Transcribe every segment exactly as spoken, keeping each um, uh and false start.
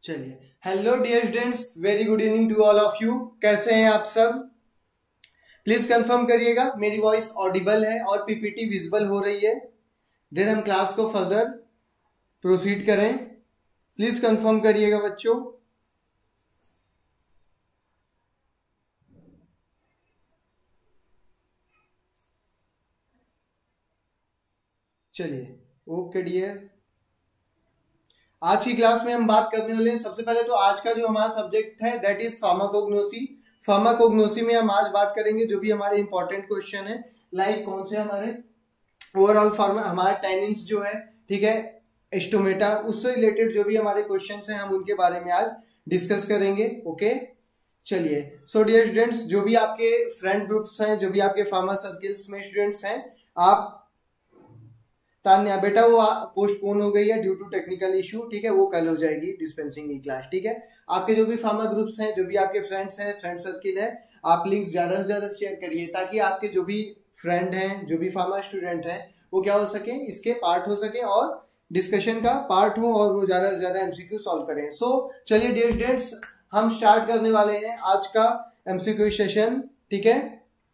चलिए, hello dear students, very good evening to all of you. कैसे हैं आप सब? प्लीज कंफर्म करिएगा मेरी वॉइस ऑडिबल है और पीपीटी विजिबल हो रही है। देन हम क्लास को फर्दर प्रोसीड करें। प्लीज कंफर्म करिएगा बच्चों। चलिए, ओके डियर। आज की क्लास में हम बात करने वाले हैं। सबसे पहले तो आज का जो हमारा सब्जेक्ट है दैट इज फार्माकोग्नोसी। फार्माकोग्नोसी में हम आज बात करेंगे जो भी हमारे इंपॉर्टेंट क्वेश्चन है, लाइक कौन से हमारे ओवरऑल फार्मा हमारा टैनिन्स जो है, ठीक है, एस्टोमेटा, उससे रिलेटेड जो भी हमारे क्वेश्चंस हैं हम उनके बारे में आज डिस्कस करेंगे। ओके, चलिए। सो डियर स्टूडेंट्स, जो भी आपके फ्रेंड ग्रुप्स हैं, जो भी आपके फार्मा सर्किल्स में स्टूडेंट्स हैं, आप तान्या बेटा वो पोस्टपोन हो गई है ड्यू टू टेक्निकल इशू, ठीक है, वो कल हो जाएगी डिस्पेंसिंग की क्लास, ठीक है। आपके जो भी फार्मा ग्रुप्स हैं, जो भी आपके फ्रेंड्स हैं, फ्रेंड सर्किल है, आप लिंक्स ज्यादा से ज्यादा शेयर करिए ताकि आपके जो भी फ्रेंड हैं, जो भी फार्मा स्टूडेंट हैं, वो क्या हो सके, इसके पार्ट हो सके और डिस्कशन का पार्ट हो और वो ज्यादा से ज्यादा एमसीक्यू सॉल्व करें। सो so, चलिए डियर स्टूडेंट्स, हम स्टार्ट करने वाले हैं आज का एमसीक्यू सेशन, ठीक है।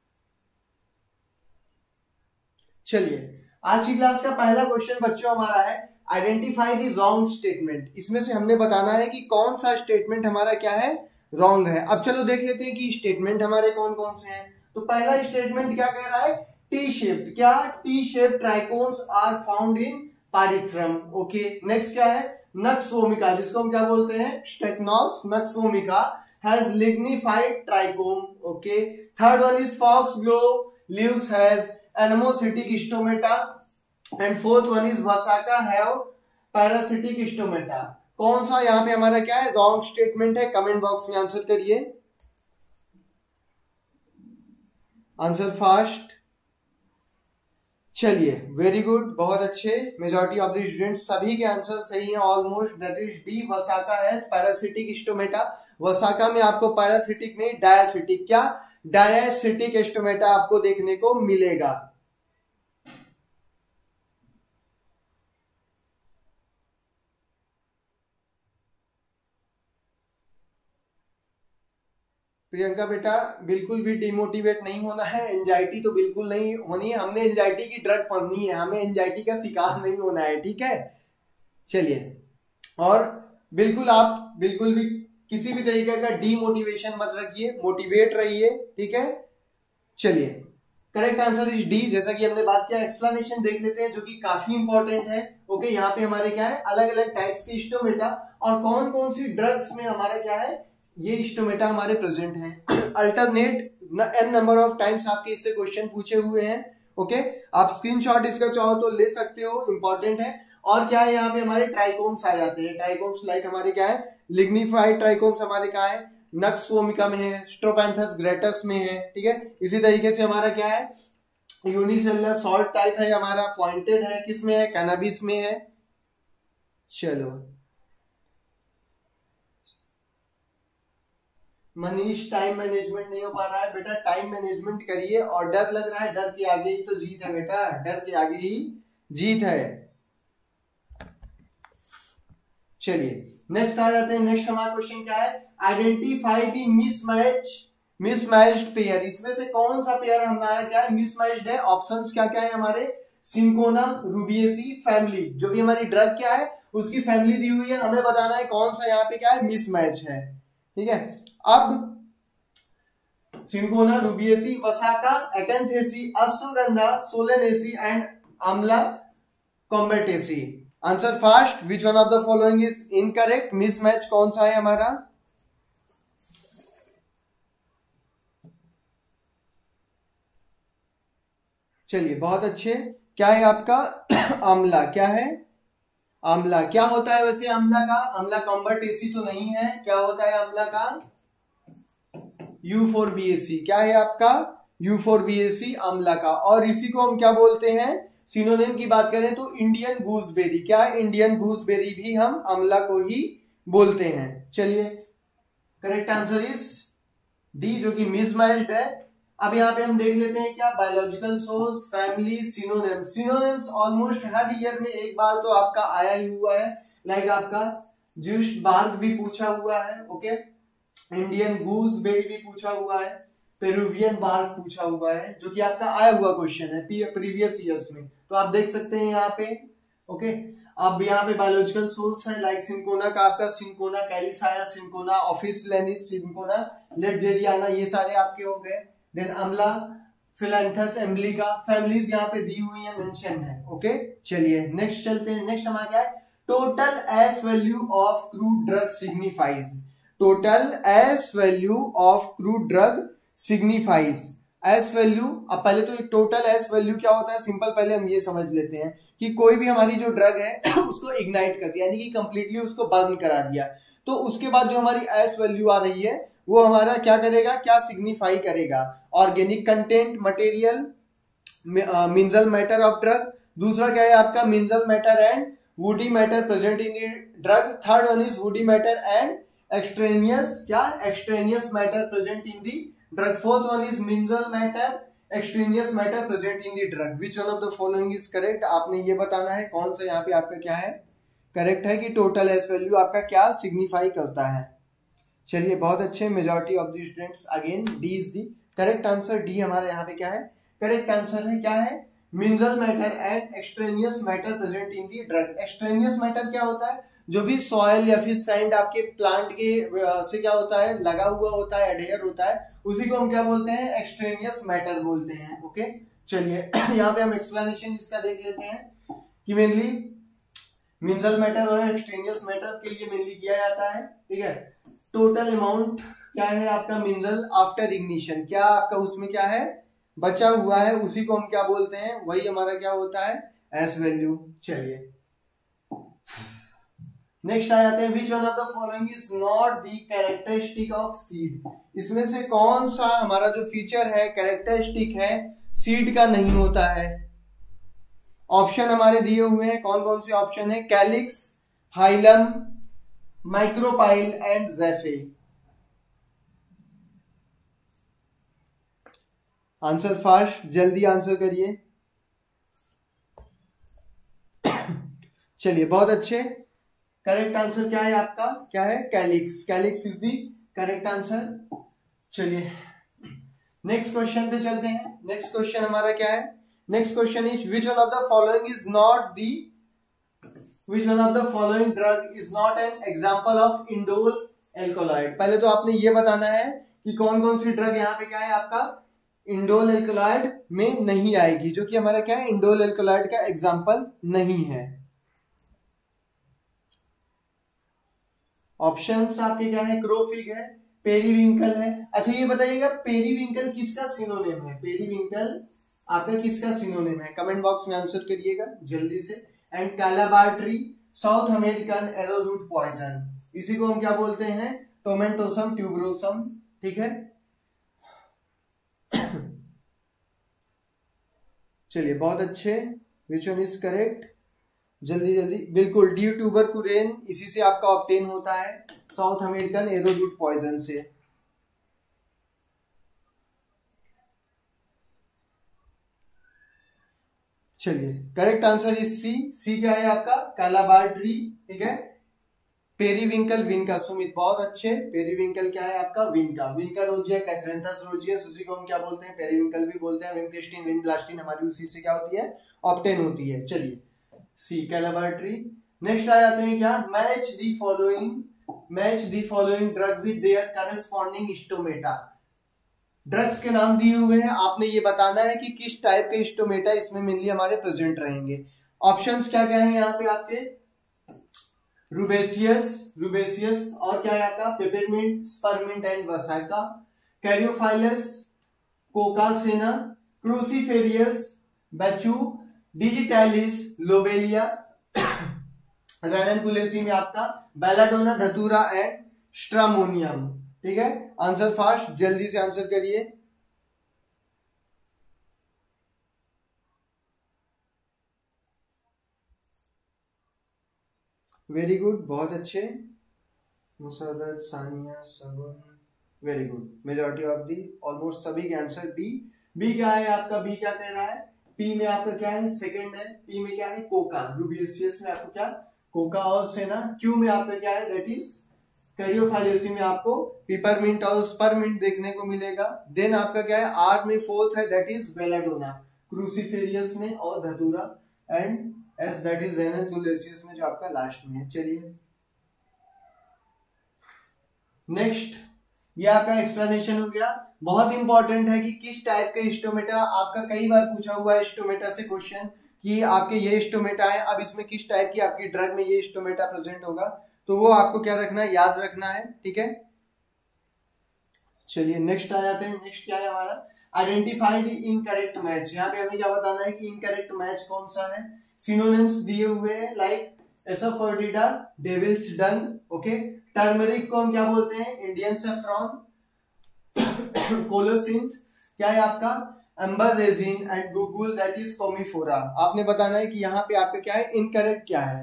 चलिए, आज की क्लास का पहला क्वेश्चन बच्चों हमारा है आइडेंटिफाई द रॉन्ग स्टेटमेंट। इसमें से हमने बताना है कि कौन सा स्टेटमेंट हमारा क्या है, रॉन्ग है। अब चलो देख लेते हैं कि स्टेटमेंट हमारे कौन कौन से हैं। तो पहला स्टेटमेंट क्या कह रहा है, टी शेप्ड, क्या T shaped trichomes are found in पारिथ्रम। ओके, नेक्स्ट क्या है, नक्स वोमिका, जिसको हम क्या बोलते हैं, strychnos nux vomica has lignified trichome. Okay, third one is foxglove leaves has anomocytic stomata and fourth one is Vasaka have paracytic stomata. कौन सा यहाँ पे हमारा क्या है, रॉन्ग स्टेटमेंट है? कमेंट बॉक्स में आंसर करिए, आंसर फास्ट। चलिए, वेरी गुड, बहुत अच्छे। मेजॉरिटी ऑफ द स्टूडेंट्स, सभी के आंसर सही हैं almost. That is D, Vasaka has paracytic stomata. Vasaka में आपको पैरासिटिक नहीं, डायासिटिक, क्या डायासिटिक स्टोमेटा आपको देखने को मिलेगा। प्रियंका बेटा, बिल्कुल भी डिमोटिवेट नहीं होना है, एंजाइटी तो बिल्कुल नहीं होनी है। हमने एंजाइटी की ड्रग पढ़नी है, हमें एंजाइटी का शिकार नहीं होना है, ठीक है। चलिए, और बिल्कुल आप बिल्कुल भी किसी भी तरीके का डीमोटिवेशन मत रखिए, मोटिवेट रहिए, ठीक है। चलिए, करेक्ट आंसर इज डी, जैसा कि हमने बात किया। एक्सप्लेनेशन देख लेते हैं जो कि काफी इंपॉर्टेंट है। ओके, यहाँ पे हमारे क्या है, अलग अलग टाइप्स के स्टोमेटा और कौन कौन सी ड्रग्स में हमारा क्या है, ये स्टोमेटा हमारे प्रेजेंट हैं। Alternate N number of times आपके इससे क्वेश्चन पूछे हुए हैं। ओके, आप स्क्रीनशॉट इसका चाहो तो ले सकते हो, इंपॉर्टेंट है। और क्या है, यहाँ पे हमारे ट्राइकोम्स आ जाते हैं। ट्राइकोम्स लाइक हमारे क्या है, लिग्निफाइड ट्राइकोम्स हमारे क्या है, नक्स वोमिका में है, स्ट्रोपैंथस ग्रेटस में है, ठीक है। इसी तरीके से हमारा क्या है, यूनिसेलुलर सॉल्ट टाइप है हमारा, पॉइंटेड है, किसमें है, कैनाबिस में है। चलो, मनीष टाइम मैनेजमेंट नहीं हो पा रहा है बेटा, टाइम मैनेजमेंट करिए। और डर लग रहा है, डर के आगे ही तो जीत है बेटा, डर के आगे ही जीत है। चलिए, नेक्स्ट आ जाते हैं। नेक्स्ट हमारा क्वेश्चन क्या है, identify the mismatch mismatched pair. इसमें से कौन सा पेयर हमारा क्या है, मिसमैच्ड है। ऑप्शंस क्या क्या है हमारे, सिंकोना रूबिएसी फैमिली, जो भी हमारी ड्रग क्या है उसकी फैमिली दी हुई है, हमें बताना है कौन सा यहाँ पे क्या है, मिसमैच है, ठीक है। अब cinchona rubiaceae, Vasaka, acanthaceae, Ashwagandha, solanaceae and amla combretaceae. Answer fast, which one of the following is incorrect. Mismatch कौन सा है हमारा, चलिए बहुत अच्छे। क्या है आपका आमला, क्या है आमला, क्या होता है वैसे आमला का, आमला कॉम्बेटेसी तो नहीं है, क्या होता है आमला का, U four B S C, क्या है आपका, U four B S C amla का। और इसी को हम क्या बोलते हैं, सिनोनिम की बात करें तो इंडियन गूसबेरी, क्या इंडियन गूसबेरी भी हम आमला को ही बोलते हैं। चलिए, करेक्ट आंसर इज डी, जो कि मिसमैच्ड है। अब यहाँ पे हम देख लेते हैं क्या, biological source, family, synonyms. Synonyms almost हर ईयर में एक बार तो आपका आया ही हुआ है, लाइक आपका जूस बार्ग भी पूछा हुआ है, ओके। इंडियन गूसबेरी भी पूछा हुआ है, पेरुवियन बार्ग पूछा हुआ है, जो कि आपका आया हुआ क्वेश्चन है प्रीवियस ईयर्स में, तो आप देख सकते हैं यहाँ पे, ओके। अब यहाँ पे बायोलॉजिकल सोर्स है लाइक सिंकोना का आपका cinchona calisaya cinchona officinalis cinchona ledgeriana, ये सारे आपके हो गए। देन अम्ला फिलैंथस एम्बलिका, फैमिलीज यहाँ पे दी हुई है, मेंशन है, ओके। चलिए नेक्स्ट चलते हैं। नेक्स्ट हमारा क्या है, total ash value of crude drug signifies, total ash value of crude drug signifies, ash value. अब पहले तो टोटल एस वैल्यू क्या होता है, सिंपल पहले हम ये समझ लेते हैं कि कोई भी हमारी जो ड्रग है उसको इग्नाइट कर दिया, यानी कि कंप्लीटली उसको बर्न करा दिया, तो उसके बाद जो हमारी एस वैल्यू आ रही है वो हमारा क्या करेगा, क्या सिग्निफाई करेगा, organic content material, mineral matter of drug. दूसरा क्या है आपका, mineral matter and woody matter present in the drug. Third one is woody matter and extraneous, क्या extraneous matter present in the drug. Fourth one is mineral matter extraneous matter present in the drug. Which one of the following is correct, आपने ये बताना है कौन सा यहाँ पे आपका क्या है करेक्ट है, कि टोटल एस वैल्यू आपका क्या सिग्निफाई करता है। चलिए बहुत अच्छे, majority of the students again D is the correct answer. D हमारे यहाँ पे क्या है करेक्ट आंसर है, क्या है, mineral matter and extraneous matter present in the drug. Extraneous matter क्या होता है, जो भी सॉइल या फिर सैंड आपके प्लांट के से क्या होता है लगा हुआ होता है, एडहेयर होता है, उसी को हम क्या बोलते हैं, एक्सट्रेनियस मैटर बोलते हैं, ओके। चलिए यहाँ पे हम एक्सप्लेनेशन इसका देख लेते हैं कि मेनली मिनरल मैटर और एक्सट्रेनियस मैटर के लिए मेनली किया जाता है, ठीक है। टोटल अमाउंट क्या है आपका मिनरल आफ्टर इग्निशन, क्या आपका उसमें क्या है बचा हुआ है, उसी को हम क्या बोलते हैं, वही हमारा क्या होता है एस वैल्यू। चलिए नेक्स्ट आ जाते हैं, which one of the following is not the characteristic of seed, इसमें से कौन सा हमारा जो फीचर है कैरेक्टरिस्टिक है सीड का नहीं होता है। ऑप्शन हमारे दिए हुए हैं, कौन कौन से ऑप्शन है, कैलिक्स, हाइलम, माइक्रोपाइल एंड ज़ेफे। आंसर फास्ट, जल्दी आंसर करिए। चलिए बहुत अच्छे, करेक्ट आंसर क्या है आपका, क्या है calyx, calyx is the correct answer. चलिए नेक्स्ट क्वेश्चन पे चलते हैं। नेक्स्ट क्वेश्चन हमारा क्या है, next question is which one of the following is not the which one of the following drug is not an example of indole alkaloid. पहले तो आपने ये बताना है कि कौन कौन सी ड्रग यहाँ पे क्या है आपका इंडोल एल्कोलॉइड में नहीं आएगी, जो कि हमारा क्या है इंडोल एल्कोलॉइड का एग्जांपल नहीं है। ऑप्शंस आपके क्या है, क्रोफिग है, पेरीविंकल है। अच्छा ये बताइएगा पेरीविंकल किसका सिनोनिम है, पेरीविंकल आपका किसका सिनोनिम है, कमेंट बॉक्स में आंसर करिएगा जल्दी से। And Calabar tree, south American arrowroot poison, इसी को हम क्या बोलते हैं टोमेंटोसम ट्यूबरोसम, ठीक है। चलिए बहुत अच्छे, विच वन इज करेक्ट, जल्दी जल्दी, बिल्कुल डी ट्यूबरकुलेन इसी से आपका ऑब्टेन होता है, साउथ अमेरिकन एरोरूट पॉइजन से। चलिए correct answer is C, C क्या है आपका कैलाबार्ट्री, ठीक है। पेरीविंकल विनका, सुमित बहुत अच्छे, पेरीविंकल क्या है आपका विनका, विनका रोजिया कैसरेंथस रोजिया, उसी को हम क्या बोलते हैं पेरीविंकल भी बोलते हैं। विनक्रिस्टिन विनब्लास्टिन हमारी उसी से क्या होती है ऑब्टेन होती है। चलिए सी कैलाबार्ट्री। नेक्स्ट आ जाते हैं क्या, match the following, match the following drug with their corresponding stomata. Drugs के नाम दिए हुए हैं, आपने ये बताना है कि किस टाइप के स्टोमेटा इसमें मेनली हमारे प्रेजेंट रहेंगे। ऑप्शंस क्या क्या है यहाँ पे आपके, रूबेसियस, रूबेसियस और क्या है आपका peppermint, spearmint and Vasaka, caryophyllus, कोकासेना, क्रूसीफेरियस, बैचू, डिजिटैलिस, लोबेलिया, रैननकुलेसी में आपका बेलाडोना, धतूरा एंड स्ट्रामोनियम, ठीक है। आंसर फास्ट, जल्दी से आंसर करिए। वेरी गुड, बहुत अच्छे, Musarrat, Sania, Sagun, very good, majority of the almost सभी के आंसर बी। बी क्या है आपका, बी क्या कह रहा है, पी में आपका क्या है सेकंड है, पी में क्या है कोका, रूबियसियस में आपको क्या कोका और सेना। क्यू में आपका क्या है, दैट इज कैरियोफाइलेसी में आपको पिपरमिंट और स्परमिंट देखने को मिलेगा। देन आपका क्या है, आर में फोर्थ है दैट इज बेलाडोना, क्रूसीफेरियस में और datura, and as that is जेनेथुलेसियस में जो आपका लास्ट में है। चलिए नेक्स्ट, ये आपका एक्सप्लेनेशन हो गया। बहुत इंपॉर्टेंट है कि किस टाइप के स्टोमेटा, आपका कई बार पूछा हुआ है स्टोमेटा से क्वेश्चन कि आपके ये स्टोमेटा है, अब इसमें किस टाइप की आपकी ड्रग में ये स्टोमेटा प्रेजेंट होगा, तो वो आपको क्या रखना है, याद रखना है, ठीक है। चलिए नेक्स्ट आ जाते हैं। नेक्स्ट क्या है हमारा, आइडेंटिफाई द इनकरेक्ट मैच। यहाँ पे हमें क्या बताना है कि इनकरेक्ट मैच कौन सा है। सिनोनिम्स दिए हुए हैं like asafoetida, devil's dung, okay. Turmeric को हम क्या बोलते हैं, इंडियन सेफ्रॉन। कोलोसिंथ क्या है आपका, एम्बाजेजिन, and guggul that is commiphora. आपने बताना है कि यहाँ पे आपका क्या है, इनकरेक्ट क्या है।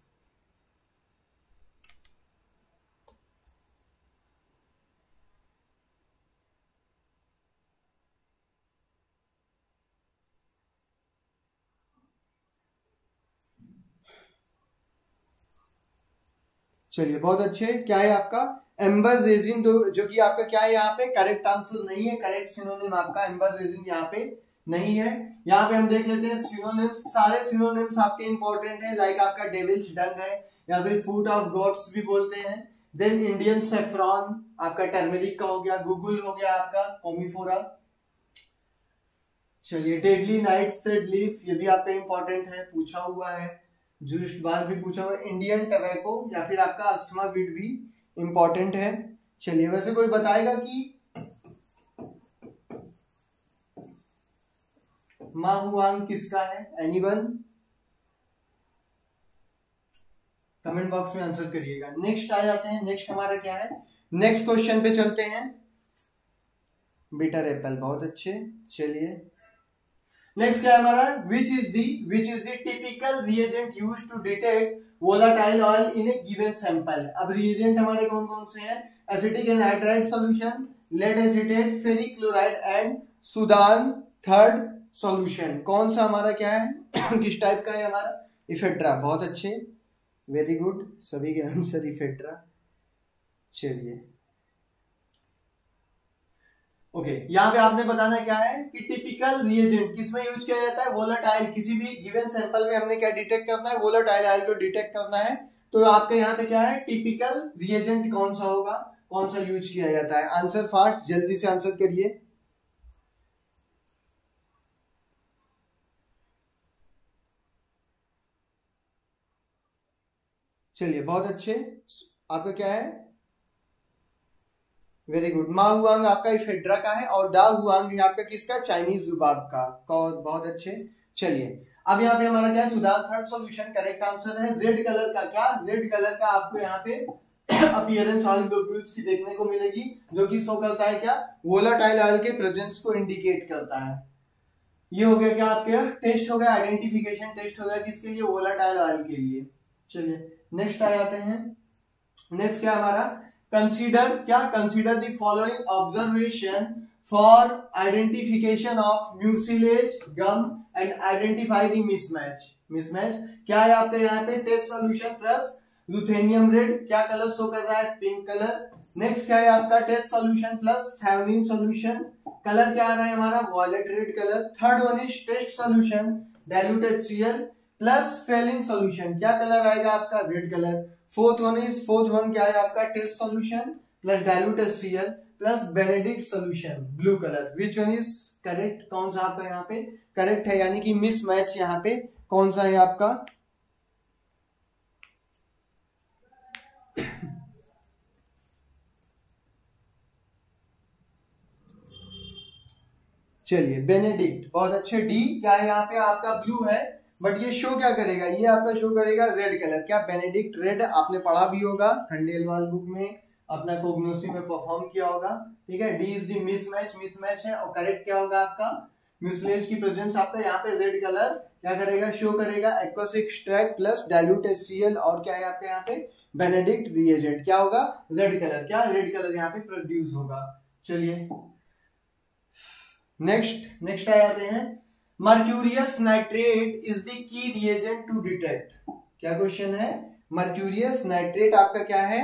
चलिए बहुत अच्छे, क्या है आपका एम्बाजेजिन, जो कि आपका क्या है यहाँ पे करेक्ट आंसर नहीं है। करेक्ट सिनोनिम आपका एम्बाजेजिन यहाँ पे नहीं है। यहाँ पे हम देख लेते हैं सिनोनिम्स, सारे सिनोनिम्स आपके इंपॉर्टेंट है, लाइक आपका डेविल्स डंग है या फिर फूट ऑफ गॉड्स भी बोलते हैं। देन इंडियन सेफ्रॉन आपका टर्मेरिक का हो गया, गुगुल हो गया आपका कोमिफोरा। चलिए डेडली नाइट सेड लीफ, ये भी आपका इंपॉर्टेंट है, पूछा हुआ है, जूस्ट बार भी पूछा हुआ है। इंडियन टबैको या फिर आपका अस्थमा वीड भी इंपॉर्टेंट है। चलिए वैसे कोई बताएगा कि माहुआंग किसका है, एनीवन? कमेंट बॉक्स में आंसर करिएगा। नेक्स्ट आ जाते हैं। नेक्स्ट हमारा क्या है, नेक्स्ट क्वेश्चन पे चलते हैं। बिटर एप्पल, बहुत अच्छे। चलिए नेक्स्ट क्या है हमारा, which is the which is the typical reagent used to detect volatile oil in a given sample. अब रिएजेंट हमारे कौन कौन से हैं, acetic anhydride solution, lead acetate, ferric chloride and Sudan third solution. कौन सा हमारा क्या है किस टाइप का है हमारा, इफेड्रा। बहुत अच्छे, वेरी गुड, सभी के आंसर इफेड्रा। चलिए ओके okay, यहाँ पे आपने बताना क्या है कि टिपिकल रिएजेंट किसमें यूज किया जाता है, वोलाटाइल। किसी भी गिवन सैंपल में हमने क्या डिटेक्ट करना है, वोलाटाइल ऑयल को डिटेक्ट करना है। तो आपके यहाँ पे क्या है, टिपिकल रिएजेंट कौन सा होगा, कौन सा यूज किया जाता है। आंसर फास्ट, जल्दी से आंसर करिए। चलिए बहुत अच्छे, आपका क्या है, वेरी गुड। मा हुआंग आपका इफेड्रा का है और डा हुआंग यहाँ पे किसका, चाइनीज जुबाब का। बहुत अच्छे। चलिए अब यहाँ पे हमारा क्या है, सुधार थर्ड सॉल्यूशन करेक्ट आंसर है। रेड कलर का क्या, रेड कलर का आपको यहाँ पे अपीयरेंस ऑयल ग्लोब्यूल्स की देखने को मिलेगी, जो कि शो करता है क्या, वोलाटाइल ऑयल के प्रेजेंस को इंडिकेट करता है। ये हो गया क्या आपके टेस्ट हो गया, आइडेंटिफिकेशन टेस्ट हो गया किसके लिए, वोलाटाइल ऑयल के लिए। चलिए नेक्स्ट आ जाते हैं। नेक्स्ट क्या हमारा, कंसीडर क्या, consider the following observation for identification of mucilage gum and identify the mismatch. Mismatch क्या है आपके यहाँ पे, test solution plus ruthenium red, क्या कलर शो कर रहा है, पिंक कलर। नेक्स्ट क्या है आपका, test solution plus thionin solution, colour क्या आ रहा है हमारा, violet red colour. Third one is test solution diluted CL plus Fehling solution, क्या कलर आएगा आपका, red colour. Fourth one is fourth one क्या है आपका, test solution plus diluted CL plus Benedict solution, blue colour. Which one is correct, कौन सा आपका यहाँ पे करेक्ट है, यानी कि मिस मैच यहाँ पे कौन सा है आपका। चलिए बेनेडिक्ट, बहुत अच्छे। डी क्या है यहाँ पे आपका, ब्लू है, बट ये शो क्या करेगा, ये आपका शो करेगा रेड कलर। क्या बेनेडिक्ट रेड आपने पढ़ा भी होगा खंडेलवाल बुक में, अपना कोग्नोसी में परफॉर्म किया होगा, ठीक है। D is the mismatch, mismatch है, और करेक्ट क्या होगा आपका, म्यूसिलेज की प्रेजेंस आपका यहाँ पे रेड कलर क्या करेगा, शो करेगा, aqueous extract plus diluted CL, और क्या है आपके यहाँ पे बेनेडिक्ट रिएजेंट, क्या होगा, रेड कलर। क्या रेड कलर यहाँ पे प्रोड्यूस होगा। चलिए नेक्स्ट नेक्स्ट आ जाते हैं। Mercurous nitrate is the key reagent to detect, क्या क्वेश्चन है, मर्क्यूरियस नाइट्रेट आपका क्या है,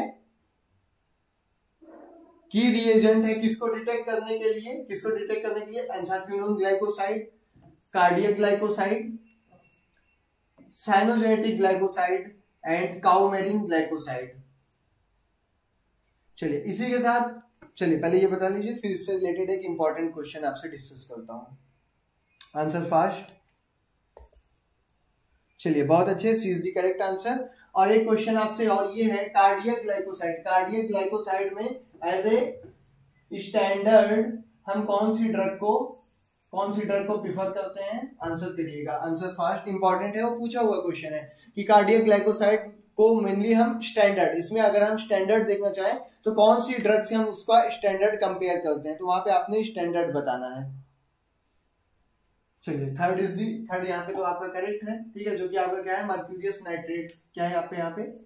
की रिएजेंट है किसको डिटेक्ट करने के लिए, किसको डिटेक्ट करने के लिए, anthraquinone glycoside, cardiac glycoside, cyanogenetic glycoside and coumarin glycoside. चलिए इसी के साथ चलिए पहले ये बता लीजिए, फिर इससे रिलेटेड एक इंपॉर्टेंट क्वेश्चन आपसे डिस्कस करता हूं। Answer fast. चलिए बहुत अच्छे, C is the correct answer. और एक क्वेश्चन आपसे और ये है, कार्डियक ग्लाइकोसाइड, कार्डियक ग्लाइकोसाइड में एज ए स्टैंडर्ड हम कौन सी ड्रग को कौन सी ड्रग को प्रिफर करते हैं, आंसर करिएगा। आंसर फास्ट इंपॉर्टेंट है, वो पूछा हुआ क्वेश्चन है कि कार्डियक ग्लाइकोसाइड को मेनली हम स्टैंडर्ड, इसमें अगर हम स्टैंडर्ड देखना चाहें तो कौन सी ड्रग से हम उसका स्टैंडर्ड कंपेयर करते हैं, तो वहां पे आपने स्टैंडर्ड बताना है। चलिए थर्ड इज दी थर्ड यहाँ पे तो आपका करेक्ट है, ठीक है, जो कि आपका क्या है, मर्क्यूरियस नाइट्रेट। क्या है आपके यहाँ पे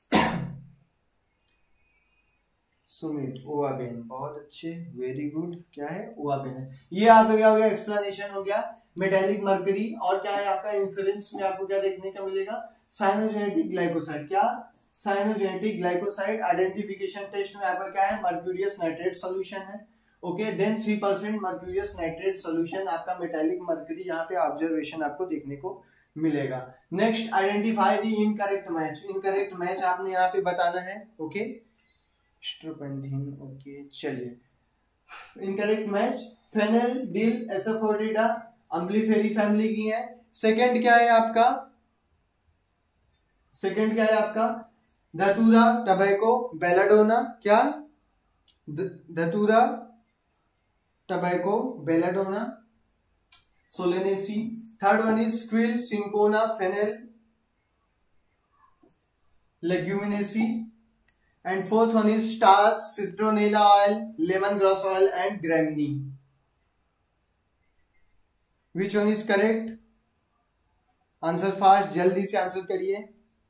सुमित ओवाबेन, बहुत अच्छे, वेरी गुड, क्या है ओवाबेन है। ये आपका क्या हो गया, एक्सप्लेनेशन हो गया मेटालिक मर्करी। और क्या है आपका इंफ्लुएंस में आपको क्या देखने का मिलेगा, साइनोजेनेटिक ग्लाइकोसाइड, क्या साइनोजेनेटिक ग्लाइकोसाइड। आइडेंटिफिकेशन टेस्ट में आपका क्या है, मर्क्यूरियस नाइट्रेट सोल्यूशन है। Okay then three percent mercurous nitrate solution आपका मेटालिक मर्करी, यहाँ पे ऑब्जर्वेशन आपको देखने को मिलेगा। Next identify the incorrect match, incorrect match आपने यहाँ पे बताना है। ओके स्ट्रोपेंथिन, ओके चलिए incorrect match, fennel dill asafoetida umbelliferae family की है। सेकंड क्या है आपका, सेकंड क्या है आपका, धतूरा टबैको बेलाडोना, क्या datura tobacco belladonna solanaceae. Third one is squill cinchona fennel leguminosae and fourth one is star citronella oil lemon grass oil and gramineae. Which one is correct, answer fast, जल्दी से answer करिए।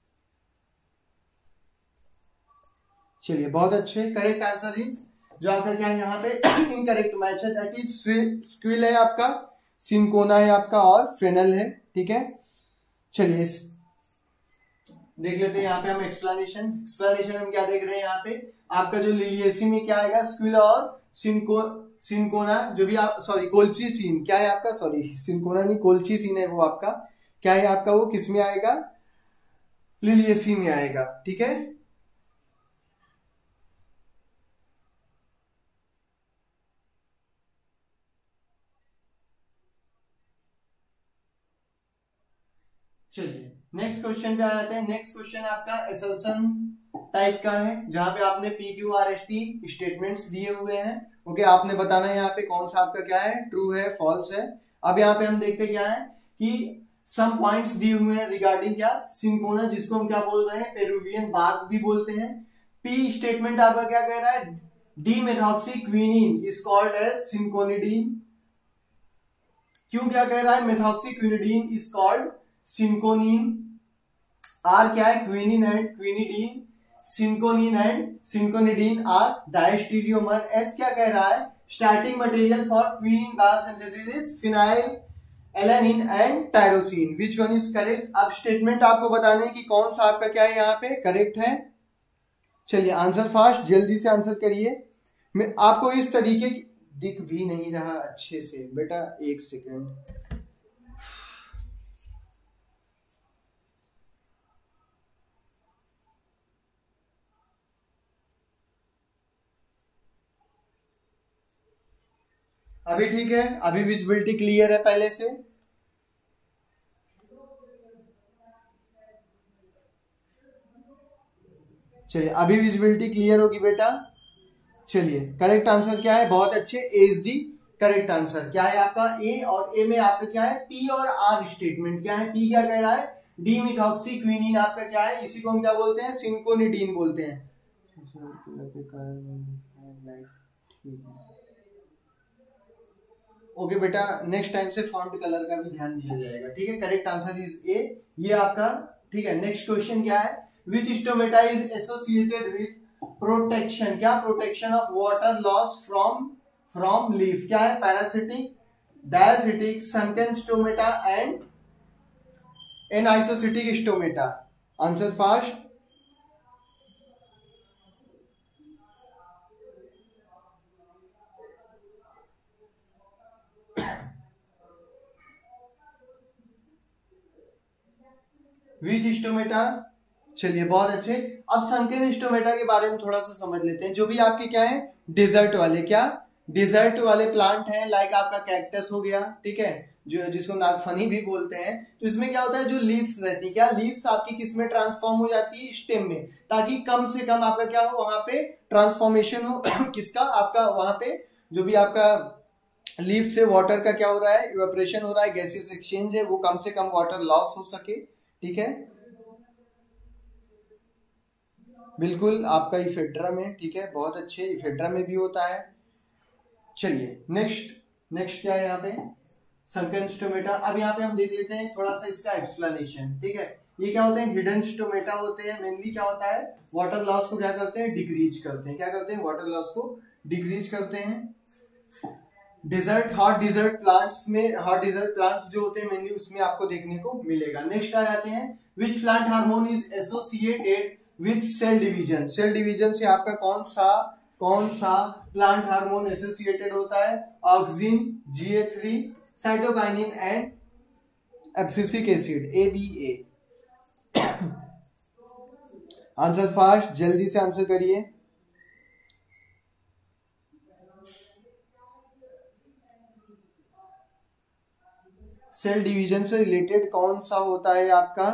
चलिए बहुत अच्छे, correct answer is जो आपका क्या है यहाँ पे इनकरेक्ट मैच है, दैट इज स्क्विल है आपका, सिंकोना है आपका और फेनल है, ठीक है। चलिए देख लेते हैं यहाँ पे हम एक्सप्लेनेशन। एक्सप्लेनेशन हम क्या देख रहे हैं यहाँ पे, आपका जो लिलिएसी में क्या आएगा, स्क्विल और सिंको सिंकोना, जो भी आप सॉरी कोल्चिसिन, क्या है आपका, सॉरी सिंकोना नहीं कोल्चिसिन है, वो आपका क्या है आपका, वो किस में आएगा, लिलिएसी में आएगा, ठीक है। चलिए नेक्स्ट क्वेश्चन पे आ जाते हैं। नेक्स्ट क्वेश्चन आपका एसल्सन टाइप का है, जहां पे आपने P Q R S T statements दिए हुए हैं। ओके आपने बताना है यहाँ पे कौन सा आपका क्या है, ट्रू है फॉल्स है। अब यहाँ पे हम देखते क्या है कि सम पॉइंट्स दिए हुए हैं रिगार्डिंग क्या, सिंकोना, जिसको हम क्या बोल रहे हैं, पेरुवियन बार्क भी बोलते हैं। पी स्टेटमेंट आपका क्या कह रहा है, D methoxy quinine is called as cinchonidine. क्यों क्या कह रहा है, methoxy quinidine is called cinchonine. R क्या है, quinine and quinidine, cinchonine and cinchonidine are diastereomer. S क्या कह रहा है, starting material for quinine biosynthesis is phenylalanine and tyrosine. Which one is correct. अब स्टेटमेंट आपको बताने कि कौन सा आपका क्या है यहाँ पे करेक्ट है। चलिए आंसर फास्ट, जल्दी से आंसर करिए। मैं आपको इस तरीके की दिख भी नहीं रहा अच्छे से बेटा, एक सेकेंड। अभी ठीक है, अभी विजिबिलिटी क्लियर है पहले से। चलिए अभी विजिबिलिटी क्लियर होगी बेटा। चलिए करेक्ट आंसर क्या है, बहुत अच्छे, A is the correct answer. क्या है आपका ए, और ए में आपका क्या है, पी और आर स्टेटमेंट क्या है। पी क्या कह रहा है, डी मिथॉक्सी क्विनिन आपका क्या है, इसी को हम क्या बोलते हैं, सिंकोनिडीन बोलते हैं। ठीक है ओके बेटा, नेक्स्ट टाइम से फॉन्ट कलर का भी ध्यान दिया जाएगा, ठीक है। करेक्ट आंसर इज ए, ये आपका ठीक है। नेक्स्ट क्वेश्चन क्या है, which stomata is associated with protection, क्या protection of water loss from from leaf. क्या है, paracytic, diacytic, sunken stomata and anisocytic stomata. Answer fast, which stomata, चलिए बहुत अच्छे। अब संकीर्ण स्टोमेटा के बारे में थोड़ा सा समझ लेते हैं। जो भी आपके क्या है डिजर्ट वाले, क्या डिजर्ट वाले प्लांट हैं, लाइक आपका कैक्टस हो गया, ठीक है, जो जिसको नागफनी भी बोलते हैं। तो इसमें क्या होता है, जो लीव्स रहती है, क्या लीव्स आपकी किस में ट्रांसफॉर्म हो जाती है, स्टेम में, ताकि कम से कम आपका क्या हो वहां पे ट्रांसफॉर्मेशन हो किसका, आपका वहां पे जो भी आपका लीव से वाटर का क्या हो रहा है, इवेपोरेशन हो रहा है, गैसियस एक्सचेंज है, वो कम से कम वाटर लॉस हो सके, ठीक है, बिल्कुल आपका इफेड्रा में, ठीक है, बहुत अच्छे, इफेड्रा में भी होता है। चलिए नेक्स्ट नेक्स्ट क्या है यहाँ पे, संकीर्ण स्टोमेटा। अब यहाँ पे हम देख लेते हैं थोड़ा सा इसका एक्सप्लेनेशन, ठीक है। ये क्या होते हैं, हिडन स्टोमेटा होते हैं। मेनली क्या होता है, वाटर लॉस को क्या करते हैं, डिक्रीज करते हैं, क्या करते हैं, वाटर लॉस को डिक्रीज करते हैं। डिजर्ट, हॉट डिजर्ट प्लांट्स में, हॉट डिजर्ट प्लांट्स जो होते हैं मेनली उसमें आपको देखने को मिलेगा। नेक्स्ट आ जाते हैं, which plant hormone is associated with cell division. Cell division से आपका कौन सा कौन सा प्लांट हार्मोन एसोसिएटेड होता है, auxin, G A three, cytokinin and abscisic acid, A B A. Answer fast, जल्दी से आंसर करिए। सेल डिवीजन से रिलेटेड कौन सा होता है आपका,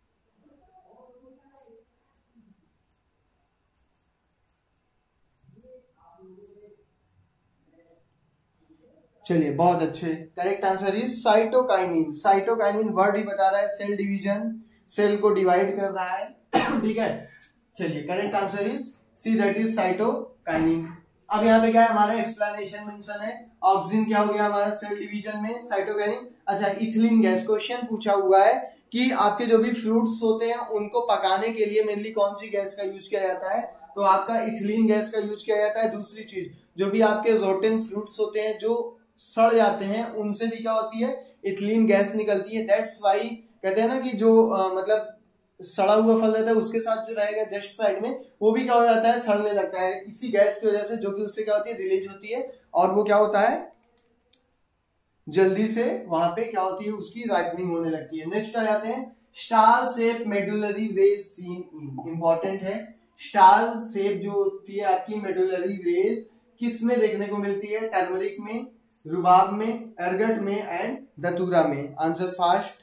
चलिए बहुत अच्छे, correct answer is cytokinin. Cytokinin word ही बता रहा है सेल डिवीजन, सेल को डिवाइड कर रहा है, ठीक है। चलिए correct answer is C, that is cytokinin. अब यहाँ पे क्या है, हमारा एक्सप्लेनेशन मेंशन है। ऑक्सिन क्या हो गया हमारा सेल डिवीजन में, साइटोकाइनिन। अच्छा, इथिलीन गैस, क्वेश्चन पूछा हुआ है कि आपके जो भी फ्रूट्स होते हैं उनको पकाने के लिए मेनली कौन सी गैस का यूज किया जाता है, तो आपका इथिलीन गैस का यूज किया जाता है। दूसरी चीज, जो भी आपके रोटेन फ्रूट्स होते हैं जो सड़ जाते हैं उनसे भी क्या होती है, इथिलीन गैस निकलती है। दैट्स वाई कहते हैं ना कि जो आ, मतलब सड़ा हुआ फल रहता है उसके साथ जो रहेगा जस्ट साइड में, वो भी क्या हो जाता है, सड़ने लगता है, इसी गैस की वजह से, जो कि उससे क्या होती है, रिलीज होती है, और वो क्या होता है, जल्दी से वहां पे क्या होती है, उसकी राइपनिंग होने लगती है। नेक्स्ट आ जाते हैं, star shape medullary rays seen in, important है। स्टार शेप जो होती है आपकी मेडुलरी रेज किस में देखने को मिलती है, टर्मरिक में, रुबाब में, एरगट में एंड धतूरा में। आंसर फास्ट,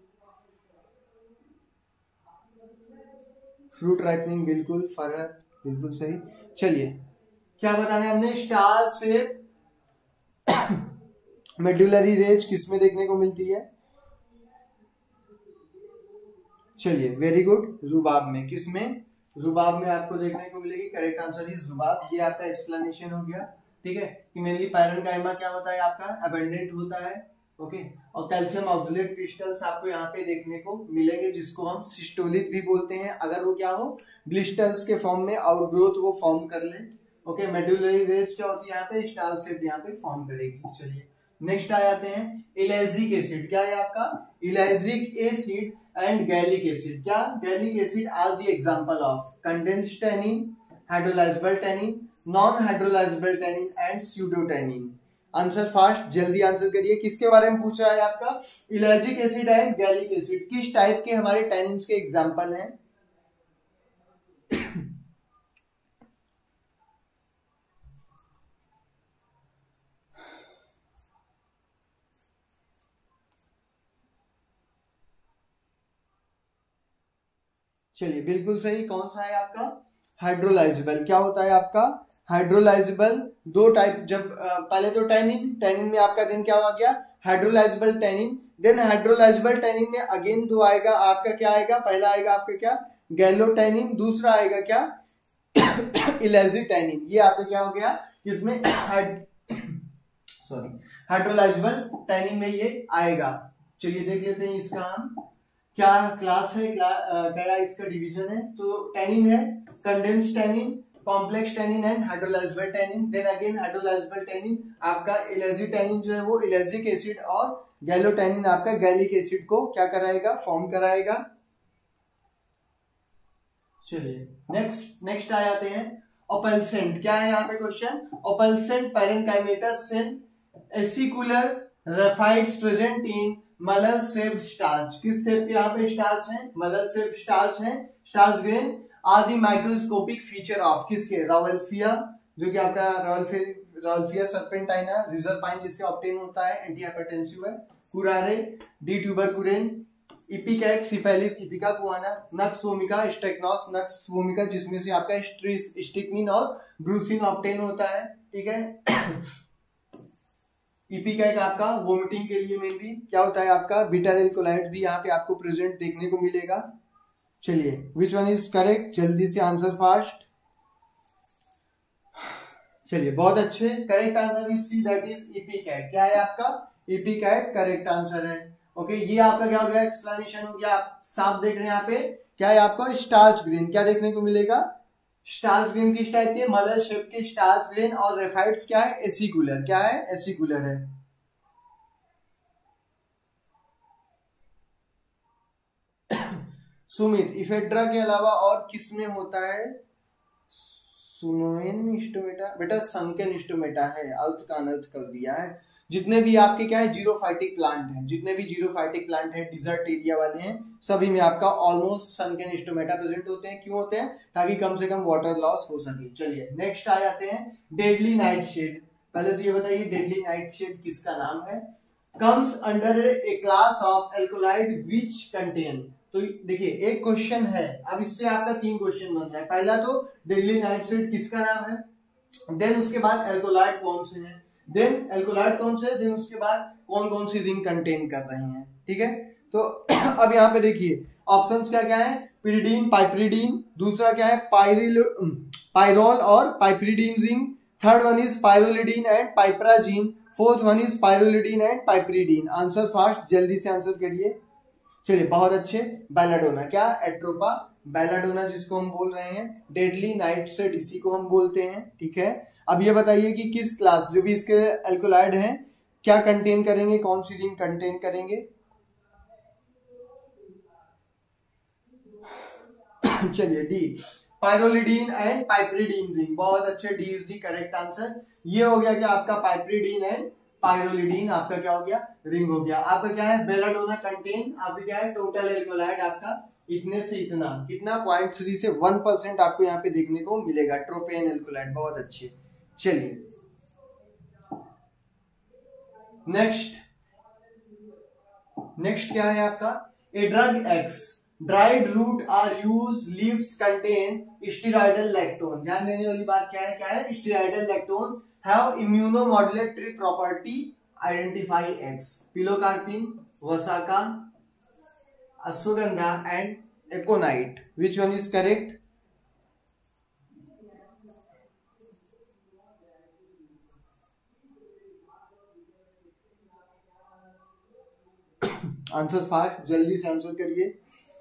फ्रूट राइपनिंग, बिल्कुल फरहत, बिल्कुल सही। चलिए क्या बताना है हमने, स्टार शेप मेडुलरी रेज किस में देखने को मिलती है, चलिए वेरी गुड, रुबाब में। किस में, रुबाब में आपको देखने को मिलेगी, करेक्ट आंसर इज रुबाब। ये आपका एक्सप्लेनेशन हो गया, ठीक है, कि मेनली पैरेन्काइमा क्या होता है आपका, अबेंडेंट होता है, ओके। और कैल्शियम ऑक्सलेट क्रिस्टल्स आपको यहाँ पे देखने को मिलेंगे, जिसको हम सिस्टोलिक भी बोलते हैं, अगर वो क्या हो, ब्लिस्टर्स के फॉर्म में आउटग्रोथ वो फॉर्म कर ले, ओके। मेडुलरी रेज क्या होती है यहाँ पे, स्टार शेप यहाँ पे फॉर्म करेगी। चलिए नेक्स्ट आ जाते हैं, इलेजिक एसिड। क्या है आपका, ellagic acid and gallic acid. क्या, gallic acid are the example of condensed tannin, hydrolysable tannin, non hydrolysable tannin and pseudotannin. Answer fast, जल्दी आंसर करिए। किसके बारे में पूछ रहा है आपका, ellagic acid and gallic acid किस टाइप के हमारे टैनिन्स के एग्जांपल हैं। चलिए बिल्कुल सही, कौन सा है आपका, हाइड्रोलाइजेबल। क्या होता है आपका, हाइड्रोलाइजेबल दो टाइप, जब पहले तो टैनिन, टैनिन में आपका देन क्या हो गया, hydrolysable tannin. Then hydrolysable tannin में अगेन दो आएगा आपका, क्या आएगा, पहला आएगा आपका क्या, गैलोटैनिन, दूसरा आएगा क्या, इलेजिक टैनिन। ये आपका क्या हो गया, किसमें, सॉरी, हाइड्रोलाइजेबल टैनिन में ये आएगा। चलिए देख लेते हैं इसका हम क्या क्लास है, क्ला, आ, क्या इसका डिवीजन है। तो टैनिन है condensed tannin, complex tannin and hydrolysable tannin. Then again hydrolysable tannin आपका इलेजिक टैनिन जो है वो इलेजिक एसिड, और गैलोटैनिन आपका गैलिक एसिड को क्या कराएगा, फॉर्म कराएगा। चलिए नेक्स्ट नेक्स्ट आ जाते हैं, ओपल्सेंट। क्या है यहाँ पे question, opalescent parenchymatous cell acicular raphides present in muller shaped starch, किस शेप के यहाँ पे स्टार्च है, मलर शेप्ड स्टार्च है, starch grain are the microscopic feature of किसके, रॉवल्फिया, जो कि आपका रॉवल्फिया रॉवल्फिया सर्पेंटाइना रिजरपाइन जिससे ऑब्टेन होता है, एंटी हाइपरटेंसिव है, curare, D tubocurarine, ipecac cephaelis ipecacuanha, nux vomica strychnos nux vomica जिसमें से आपका स्टिक्निन और ब्रूसिन ऑब्टेन होता है, ठीक है। इपिकैक आपका वोमिटिंग के लिए मेनली क्या होता है आपका, बीटा एल्कोलाइड भी यहाँ पे आपको प्रेजेंट देखने को मिलेगा। चलिए विच वन इज करेक्ट, जल्दी से आंसर फास्ट। चलिए बहुत अच्छे, correct answer is C, that is ipecac. क्या है आपका, इपिकैक करेक्ट आंसर है। ओके okay, ये आपका क्या हो गया, एक्सप्लेनेशन हो गया। आप साफ देख रहे हैं यहाँ पे क्या है आपका, स्टार्च ग्रेन क्या देखने को मिलेगा, स्टार्च ग्रेन किस टाइप के, मलर शेप के स्टार्च ग्रेन, और रेफाइट्स क्या है, एसिकुलर, क्या है, एसिकुलर है। सुमित, इफेड्रा के अलावा और किस में होता है, सुनोएन स्टोमेटा, बेटा संकेन स्टोमेटा है, अर्थ का अनर्थ कर दिया है। जितने भी आपके क्या है जीरोफाइटिक प्लांट हैं, जितने भी जीरोफाइटिक प्लांट हैं डिजर्ट एरिया वाले हैं, सभी में आपका ऑलमोस्ट सनकेन स्टोमेटा प्रेजेंट होते हैं। क्यों होते हैं, ताकि कम से कम वाटर लॉस हो सके। चलिए नेक्स्ट आ जाते हैं, डेडली नाइट शेड। पहले तो ये बताइए डेडली नाइट शेड किसका नाम है, comes under a class of alkaloid which contain. तो देखिए एक क्वेश्चन है, अब इससे आपका तीन क्वेश्चन बन जाए। पहला तो डेडली नाइट शेड किसका नाम है, देन उसके बाद एल्कोलाइड कौन से हैं, देन एल्कोलाइड कौन से, देन उसके बाद कौन कौन सी रिंग कंटेन कर रहे हैं, ठीक है। तो अब यहाँ पे देखिए ऑप्शंस क्या क्या है, पिरिडीन, पाइपरिडीन, दूसरा क्या है पाइरिल पाइरोल और piperidine ring, third one is pyrrolidine and piperazine, fourth one is pyrrolidine and piperidine. Answer fast, जल्दी से आंसर करिए। चलिए बहुत अच्छे, बेलाडोना, क्या एट्रोपा बेलाडोना जिसको हम बोल रहे हैं, डेडली नाइट शेड इसी को हम बोलते हैं, ठीक है। अब ये बताइए कि किस क्लास, जो भी इसके एल्कोलाइड हैं क्या कंटेन करेंगे, कौन सी रिंग कंटेन करेंगे। चलिए D, pyrrolidine and piperidine ring, बहुत अच्छे, D is the correct answer. ये हो गया क्या आपका पाइपरिडीन एंड पाइरोलिडीन आपका क्या हो गया, रिंग हो गया। आपका क्या है बेलाडोना कंटेन, आपका क्या है टोटल एल्कोलाइड आपका इतने से इतना, कितना पॉइंट थ्री से वन परसेंट आपको यहाँ पे देखने को मिलेगा, ट्रोपेन एल्कोलाइड, बहुत अच्छे। चलिए नेक्स्ट, नेक्स्ट क्या है आपका, a drug X dried root are use leaves contain steroidal lactone. ध्यान देने वाली बात क्या है, क्या है steroidal lactone have immunomodulatory property, identify X, pilocarpine, vasaka, ashwagandha and aconite, which one is correct. Answer fast, जल्दी से आंसर करिए।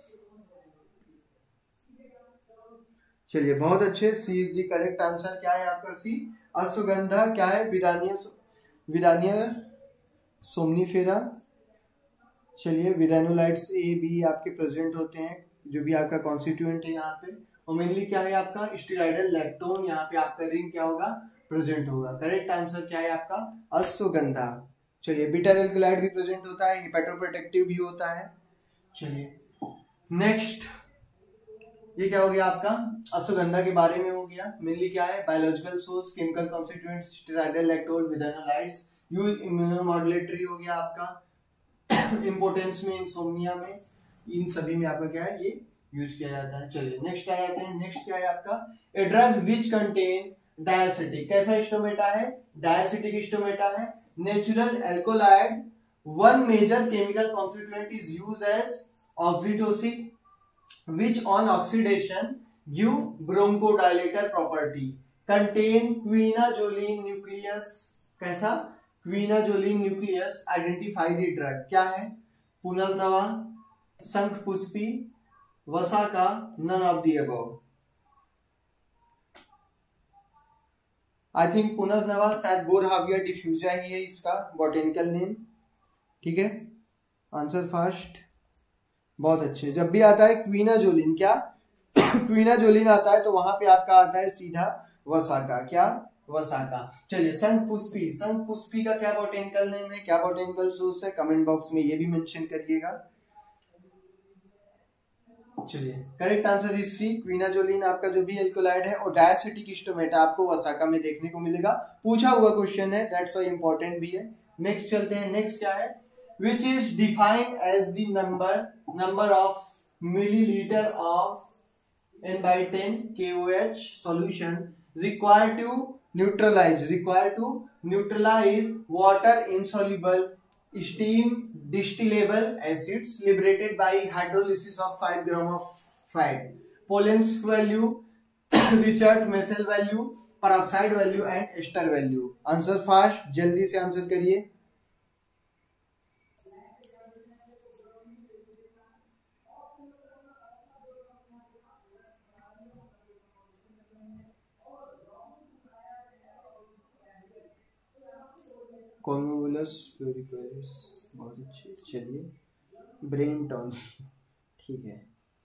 चलिए बहुत अच्छे, C is the correct answer. क्या है आपका सी, अश्वगंधा, क्या है विदानिया विदानिया सोमनीफेरा। चलिए विदानोलाइट्स ए बी आपके प्रेजेंट होते हैं, जो भी आपका कॉन्स्टिट्यूएंट है यहाँ पे, और मेनली क्या है आपका स्टेरॉयडल लैक्टोन, यहाँ पे आपका रिंग क्या होगा, प्रेजेंट होगा। करेक्ट आंसर क्या है आपका अश्वगंधा। चलिए बीटा एल्कोलाइड भी प्रेजेंट होता है, हिपैटोप्रोटेक्टिव भी होता है। चलिए नेक्स्ट, ये क्या हो गया आपका अश्वगंधा के बारे में हो गया। मेनली क्या है biological source, chemical constituent steroidal lactone, withanolides, use immunomodulatory हो गया आपका, इम्पोर्टेंस में, इंसोम्निया में, इन सभी में आपका क्या है ये यूज किया जाता है। चलिए नेक्स्ट आ जाते हैं, नेक्स्ट क्या है आपका ए ड्रग विच कंटेन डायसिटिक, कैसा स्टोमेटा है, डायसिटिक स्टोमेटा है, natural alkaloid, one major chemical constituent is use as oxytocin which on oxidation give bronchodilator property, contain quinazoline nucleus, कैसा quinazoline nucleus, identify the drug, क्या है punarnava, shankhpushpi, vasaka, none of the above। I think punarnava शायद boerhavia डिफ्यूजा ही है इसका botanical name, ठीक है। Answer fast, बहुत अच्छे। जब भी आता है क्वीनाजोलिन, क्या क्वीनाजोलिन आता है तो वहां पे आपका आता है सीधा वसाका, क्या वसाका। चलिए शंखपुष्पी, शंखपुष्पी का क्या बॉटेनिकल नेम है, क्या बॉटेनिकल सोर्स है, कमेंट बॉक्स में ये भी मेंशन करिएगा। चलिए correct answer is C, quinazoline आपका जो भी एल्कोलाइड है और डायसिटिक स्टोमेटा आपको वसाका में देखने को मिलेगा। पूछा हुआ क्वेश्चन है, दैट्स व्हाई इंपॉर्टेंट भी है। नेक्स्ट चलते हैं, नेक्स्ट क्या है, which is defined as the number number of millilitre of N by ten K O H solution required to neutralize required to neutralize water insoluble steam distillable acids liberated by hydrolysis of five gram of fat, Polanski value, Richard Messel value, peroxide value and ester value। Answer fast, जल्दी से answer करिए। कॉन्वोलस purifiers, बहुत अच्छे। चलिए brain ton, ठीक है।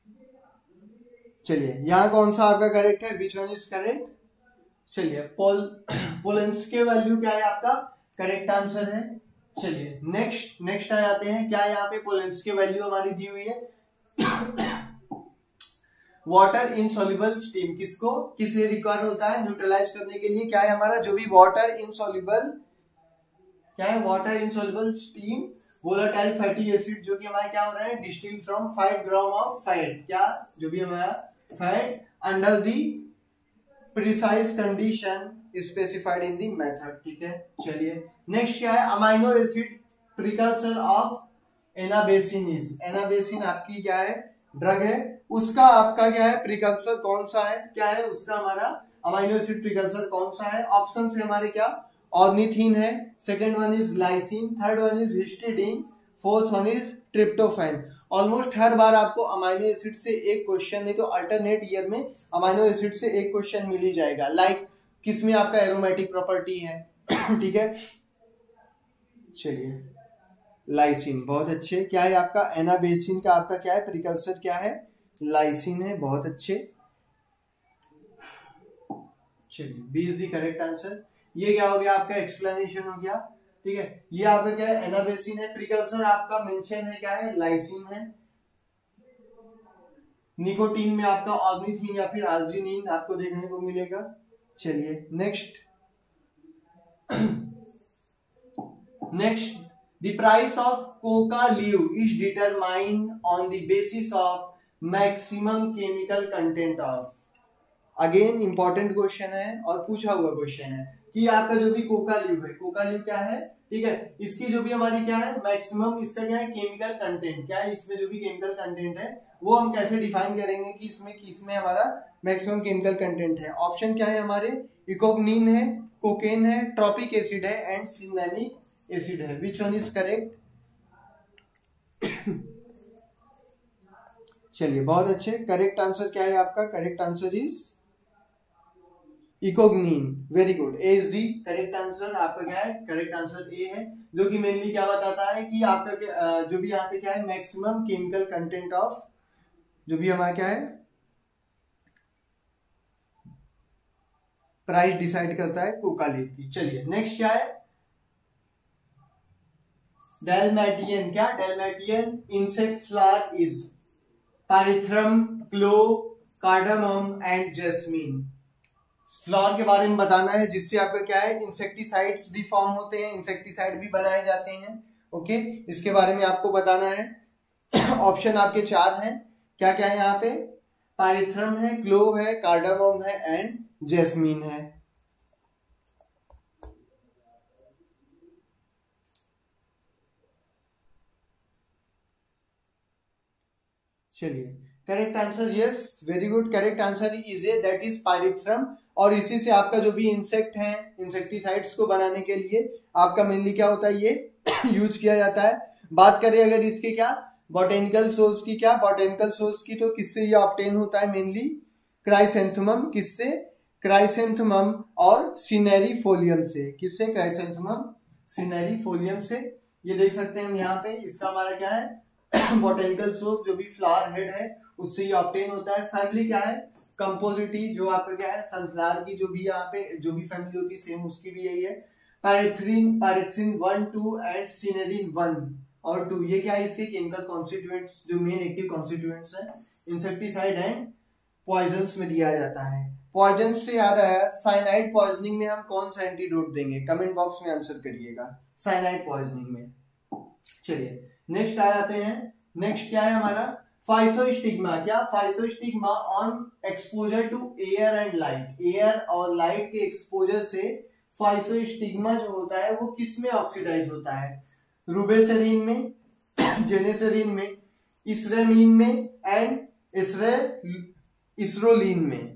चलिए यहाँ कौन सा आपका करेक्ट है, विच वन इज करेक्ट। चलिए पोल पोलेंस्की वैल्यू क्या है आपका करेक्ट आंसर है। चलिए नेक्स्ट नेक्स्ट आ जाते हैं, क्या यहाँ पे पोलेंस्की वैल्यू हमारी दी हुई है। वाटर इनसॉल्युबल स्टीम किसको किस लिए रिक्वायर होता है, न्यूट्रलाइज करने के लिए। क्या है हमारा, जो भी वाटर इनसॉल्युबल, क्या है, water insoluble steam volatile fatty acid, जो कि हमारे क्या हो रहा है, distil from five gram of fat, क्या जो भी हमारा fat under the precise condition specified in the method, ठीक है। चलिए नेक्स्ट क्या है, amino acid precursor of anabasine. Anabasine आपकी क्या है, ड्रग है, उसका आपका क्या है प्रिकर्सर कौन सा है, क्या है उसका हमारा अमाइनो एसिड प्रिकर्सर कौन सा है। ऑप्शन है हमारे क्या, ऑर्निथीन है, second one is lysine, third one is histidine, fourth one is tryptophan. Almost हर बार आपको अमाइनो एसिड से एक क्वेश्चन, नहीं तो अल्टरनेट ईयर में अमाइनो एसिड से एक क्वेश्चन मिल ही जाएगा। लाइक किसमें आपका एरोमेटिक प्रॉपर्टी है, ठीक है। चलिए लाइसिन, बहुत अच्छे। क्या है आपका एनाबेसिन का आपका क्या है प्रिकर्सर, क्या है लाइसिन है, बहुत अच्छे। चलिए B is the correct answer. ये क्या हो गया आपका एक्सप्लेनेशन हो गया, ठीक है। ये आपका क्या है एनाबेसिन है, प्रिकर्सर आपका मेंशन है क्या है लाइसिन है। निकोटीन में आपका ऑर्निथीन या फिर आर्जिनिन आपको देखने को मिलेगा। चलिए next next the price of coca leaf is determined on the basis of maximum chemical content of. Again important question है और पूछा हुआ क्वेश्चन है कि आपका जो भी कोका लीव है, कोका लीव क्या है, ठीक है, इसकी जो भी हमारी क्या है मैक्सिमम, इसका क्या है केमिकल कंटेंट, क्या है इसमें जो भी केमिकल कंटेंट है वो हम कैसे डिफाइन करेंगे कि इसमें किसमें हमारा मैक्सिमम केमिकल कंटेंट है। ऑप्शन क्या है हमारे, इकोगनीन है, कोकेन है, ट्रॉपिक एसिड है एंड सिनेनिक एसिड है। Which one is correct. चलिए बहुत अच्छे, करेक्ट आंसर क्या है आपका, correct answer is ecgonine, very good. A is the correct answer. आपका क्या है करेक्ट आंसर ए है, जो कि मेनली क्या बताता है कि आपका जो भी यहाँ पे क्या है मैक्सिमम केमिकल कंटेंट ऑफ, जो भी हमारा क्या है प्राइस डिसाइड करता है कोका लीव की। चलिए नेक्स्ट क्या है, डेलमेटियन, क्या Dalmatian insect flower is pyrethrum, clove, cardamom and jasmine. Flower के बारे में बताना है जिससे आपका क्या है इंसेक्टिसाइड्स भी फॉर्म होते हैं, इंसेक्टिसाइड भी बनाए जाते हैं, ओके, इसके बारे में आपको बताना है। ऑप्शन आपके चार हैं, क्या क्या है यहाँ पे, पारिथ्रम है, क्लो है, कार्डामम है एंड जैस्मीन है। चलिए correct answer, yes very good, correct answer is A that is pyrethrum. और इसी से आपका जो भी इंसेक्ट है, इंसेक्टिसाइड्स को बनाने के लिए आपका मेनली क्या होता है ये यूज किया जाता है। बात करें अगर इसके क्या बॉटेनिकल सोर्स की, क्या बॉटेनिकल सोर्स की, तो किससे ये ऑब्टेन होता है मेनली क्राइसेंथेमम, किससे क्राइसेंथेमम और सिनेरिफोलियम से, किससे क्राइसेंथेमम सिनेरिफोलियम से। ये देख सकते हैं हम यहाँ पे, इसका हमारा क्या है बॉटेनिकल सोर्स जो भी फ्लावर हेड है उससे ये ऑब्टेन होता है। फैमिली क्या है कंपोजिटी जो आपका क्या है, सनफ्लावर की जो भी यहाँ पे जो भी फैमिली होती है सेम उसकी भी यही है। Pyrethrin, pyrethrin one two and cinerin one और टू, ये क्या है इसके केमिकल कॉन्स्टिट्यूएंट्स, जो मेन एक्टिव कॉन्स्टिट्यूएंट्स है इंसेक्टिसाइड एंड पॉइजन्स में दिया जाता है। पॉइजन से याद आया, साइनाइड पॉइजनिंग में हम कौन सा एंटीडोट देंगे, कमेंट बॉक्स में आंसर करिएगा साइनाइड पॉइजनिंग में। चलिए नेक्स्ट आ जाते हैं। नेक्स्ट क्या है हमारा, फाइसोस्टिग्मा। क्या, Physostigma on exposure to air and light. Air और लाइट के एक्सपोजर से फाइसोस्टिग्मा जो होता है वो किस में ऑक्सीडाइज होता है, रूबेसेरिन में, जेनेसेरिन में, इसरेमीन में एंड इसरे इसरोलिन में।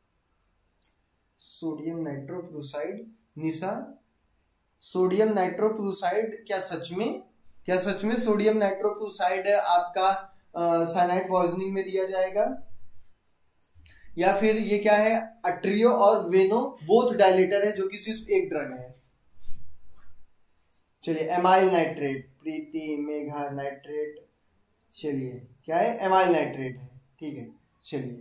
Sodium nitrochloride, Nisha sodium nitrochloride, क्या सच में क्या सच में सोडियम नाइट्रोक्लोराइड आपका साइनाइड पॉइजनिंग में दिया जाएगा, या फिर ये क्या है, अट्रियो और वेनो बोथ डायलेटर है जो कि सिर्फ एक ड्रग है। चलिए amyl nitrate, Preeti Megha nitrate, चलिए क्या है, एमाइल नाइट्रेट है, ठीक है। चलिए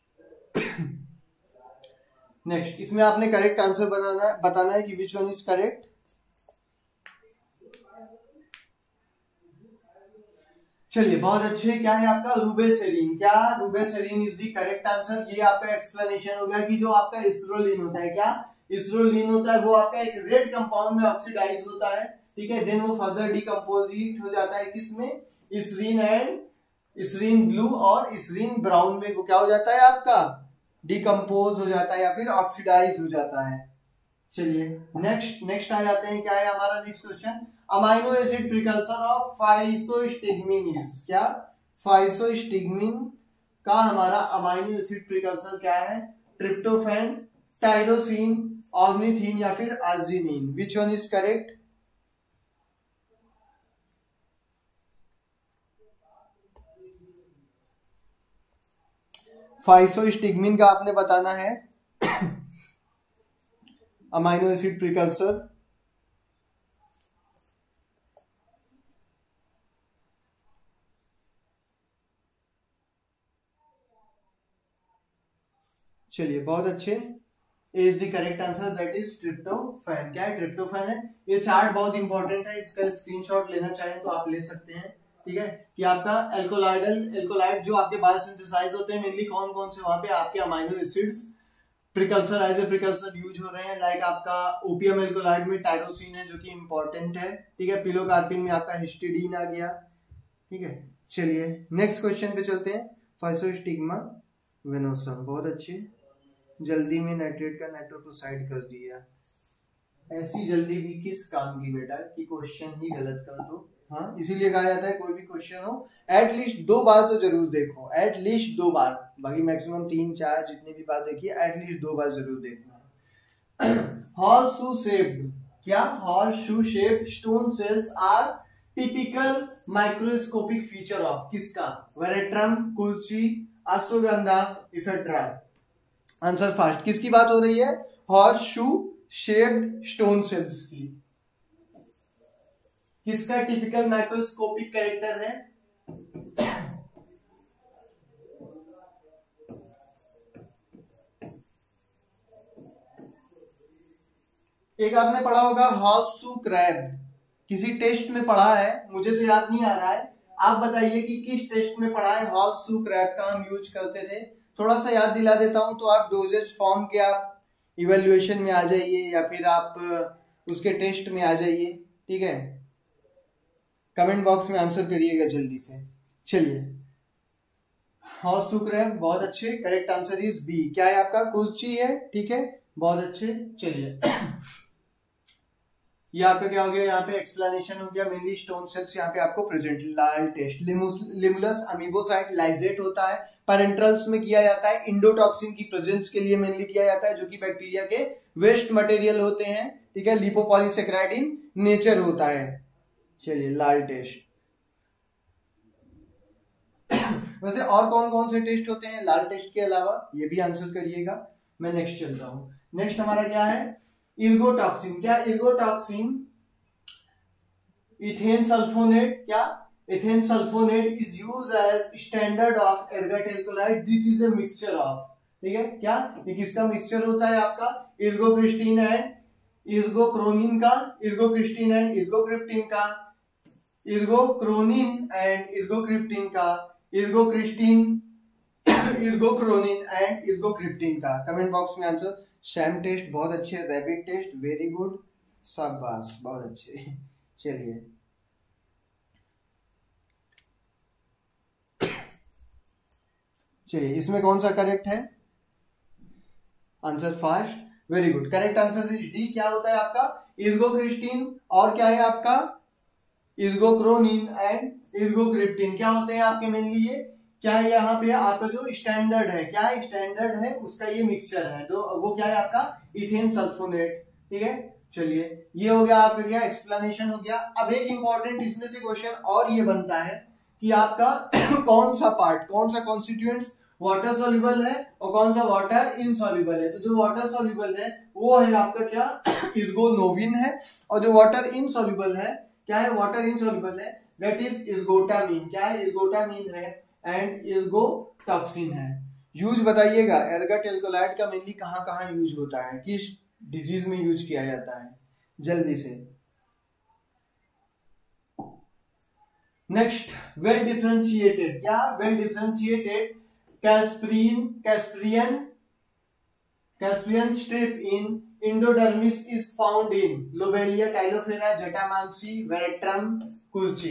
नेक्स्ट, इसमें आपने करेक्ट आंसर बनाना है, बताना है कि विच वन इज करेक्ट। चलिए बहुत अच्छे, क्या है आपका रूबेसेरिन। क्या, rubreserine is the correct answer. ये आपका एक्सप्लेनेशन हो गया कि जो आपका इसरोलिन होता है, क्या इसरोलिन होता है वो आपका एक रेड कंपाउंड में ऑक्सीडाइज होता है, ठीक है। देन वो फर्दर डिकम्पोजिट हो जाता है किसमें, इसरीन एंड इसरीन ब्लू और इसरीन ब्राउन में वो क्या हो जाता है आपका, डिकम्पोज हो जाता है या फिर ऑक्सीडाइज हो जाता है। चलिए नेक्स्ट नेक्स्ट आ जाते हैं, क्या है हमारा next question, amino acid precursor of physostigmine is. क्या, फाइसोस्टिग्मिन का हमारा अमाइनो एसिड प्रिकर्सर क्या है, ट्रिप्टोफैन, टायरोसिन, ऑर्निथीन या फिर arginine. Which one is correct. Physostigmine का आपने बताना है अमाइनो एसिड प्रिकर्सर। चलिए बहुत अच्छे, is the correct answer, that is tryptophan. क्या है, ट्रिप्टोफैन है। ये चार्ट बहुत इंपॉर्टेंट है, इसका स्क्रीनशॉट लेना चाहें तो आप ले सकते हैं, ठीक है। कि आपका एल्कोलाइडल एल्कोलाइड जो आपके बायोसिंथेसाइज होते हैं मेनली कौन कौन से, वहां पे आपके amino acids precursor as a precursor use हो रहे हैं। लाइक आपका ओपियम एल्कोलाइड में टायरोसिन है जो कि इंपॉर्टेंट है, ठीक है। पिलोकार्पिन में आपका हिस्टिडीन आ गया, ठीक है। चलिए नेक्स्ट क्वेश्चन पे चलते हैं, फाइसोस्टिग्मा वेनोसम। बहुत अच्छे, जल्दी में नाइट्रेट का नाइट्रोक्लोराइड कर दिया। ऐसी जल्दी भी किस काम की बेटा कि क्वेश्चन ही गलत कर दो। हाँ, इसीलिए कहा जाता है कोई भी क्वेश्चन हो एटलीस्ट दो बार तो जरूर देखो, एटलीस्ट दो बार, बाकी मैक्सिमम तीन चार जितने भी बार देखिए, एटलीस्ट दो बार जरूर देखना है। Horseshoe shaped. क्या, horseshoe shaped stone cells are typical microscopic feature of किसका, Veratrum, kurchi, ashwagandha, Ephedra. Answer fast, किसकी बात हो रही है, horseshoe shaped stone cells की। किसका टिपिकल माइक्रोस्कोपिक कैरेक्टर है, एक आपने पढ़ा होगा हॉर्सशू क्रैब, किसी टेस्ट में पढ़ा है, मुझे तो याद नहीं आ रहा है, आप बताइए कि किस टेस्ट में पढ़ा है हॉर्सशू क्रैब का हम यूज करते थे। थोड़ा सा याद दिला देता हूं तो आप डोजेज फॉर्म के आप इवेल्युएशन में आ जाइए या फिर आप उसके टेस्ट में आ जाइए, ठीक है। कमेंट बॉक्स में आंसर करिएगा जल्दी से। चलिए हॉर्सशू क्रैब, बहुत अच्छे, करेक्ट आंसर इज बी। क्या है आपका, कुर्ची है, ठीक है, बहुत अच्छे। चलिए ये आपका क्या हो गया, यहाँ पे एक्सप्लेनेशन हो गया, मेनली स्टोन सेल्स यहाँ पे आपको present. LAL test, Limulus amebocyte lysate होता है, पैरेंट्रल्स में किया जाता है, इंडोटॉक्सिन की प्रेजेंस के लिए मेनली किया जाता है जो कि बैक्टीरिया के वेस्ट मटेरियल होते हैं, ठीक है। लिपोपॉलीसेकेराइड इन नेचर होता है। चलिए लाल टेस्ट। वैसे और कौन कौन से टेस्ट होते हैं लाल टेस्ट के अलावा, ये भी आंसर करिएगा। मैं नेक्स्ट चलता हूं। नेक्स्ट हमारा क्या है, इर्गोटॉक्सिन। क्या, इर्गोटॉक्सिन, इथेन सल्फोनेट। क्या, ethane sulphonate is used as standard of ergot alkaloid. This is a mixture of, ठीक है, क्या ये किसका मिक्सचर होता है आपका, इर्गोक्रिस्टीन एंड इर्गोक्रोनिन का, इर्गोक्रिस्टीन एंड इर्गोक्रिप्टिन का, इर्गोक्रोनिन एंड इर्गोक्रिप्टिन का, इर्गोक्रिस्टीन इर्गोक्रोनिन एंड इर्गोक्रिप्टिन का। कमेंट बॉक्स में आंसर। शैम टेस्ट बहुत अच्छे, रैबिट टेस्ट वेरी गुड, शाबाश बहुत अच्छे। चलिए चलिए इसमें कौन सा करेक्ट है, answer fast, very good, correct answer is D. क्या होता है आपका, इर्गोक्रिस्टीन और क्या है आपका, इर्गोक्रोनिन एंड इर्गोक्रिप्टिन क्या होते हैं आपके मेनली, ये क्या है यहाँ पे आपका जो स्टैंडर्ड है, क्या है स्टैंडर्ड है उसका ये मिक्सचर है, तो वो क्या है आपका इथेन सल्फोनेट, ठीक है। चलिए ये हो गया आपका क्या एक्सप्लेनेशन हो गया। अब एक इंपॉर्टेंट इसमें से क्वेश्चन और ये बनता है कि आपका कौन सा पार्ट, कौन सा कॉन्स्टिट्यूएंट्स वाटर सॉल्युबल है और कौन सा वाटर इनसॉल्युबल है। तो जो वाटर सॉल्युबल है वो है आपका क्या, इर्गोनोविन है, और जो वाटर इनसॉल्युबल है क्या है, वाटर इनसॉल्युबल है दैट इज इर्गोटामीन, क्या है इर्गोटामीन है एंड इर्गोटॉक्सिन है। यूज बताइएगा, एर्गट एल्कोलाइड का मेनली कहाँ कहाँ यूज होता है, किस डिजीज में यूज किया जाता है, जल्दी से। नेक्स्ट, वेल डिफरेंशिएटेड, क्या well differentiated Casparian Casparian Casparian strip in endodermis is found in Lobelia, Tylophora, jatamansi, Veratrum, kurchi.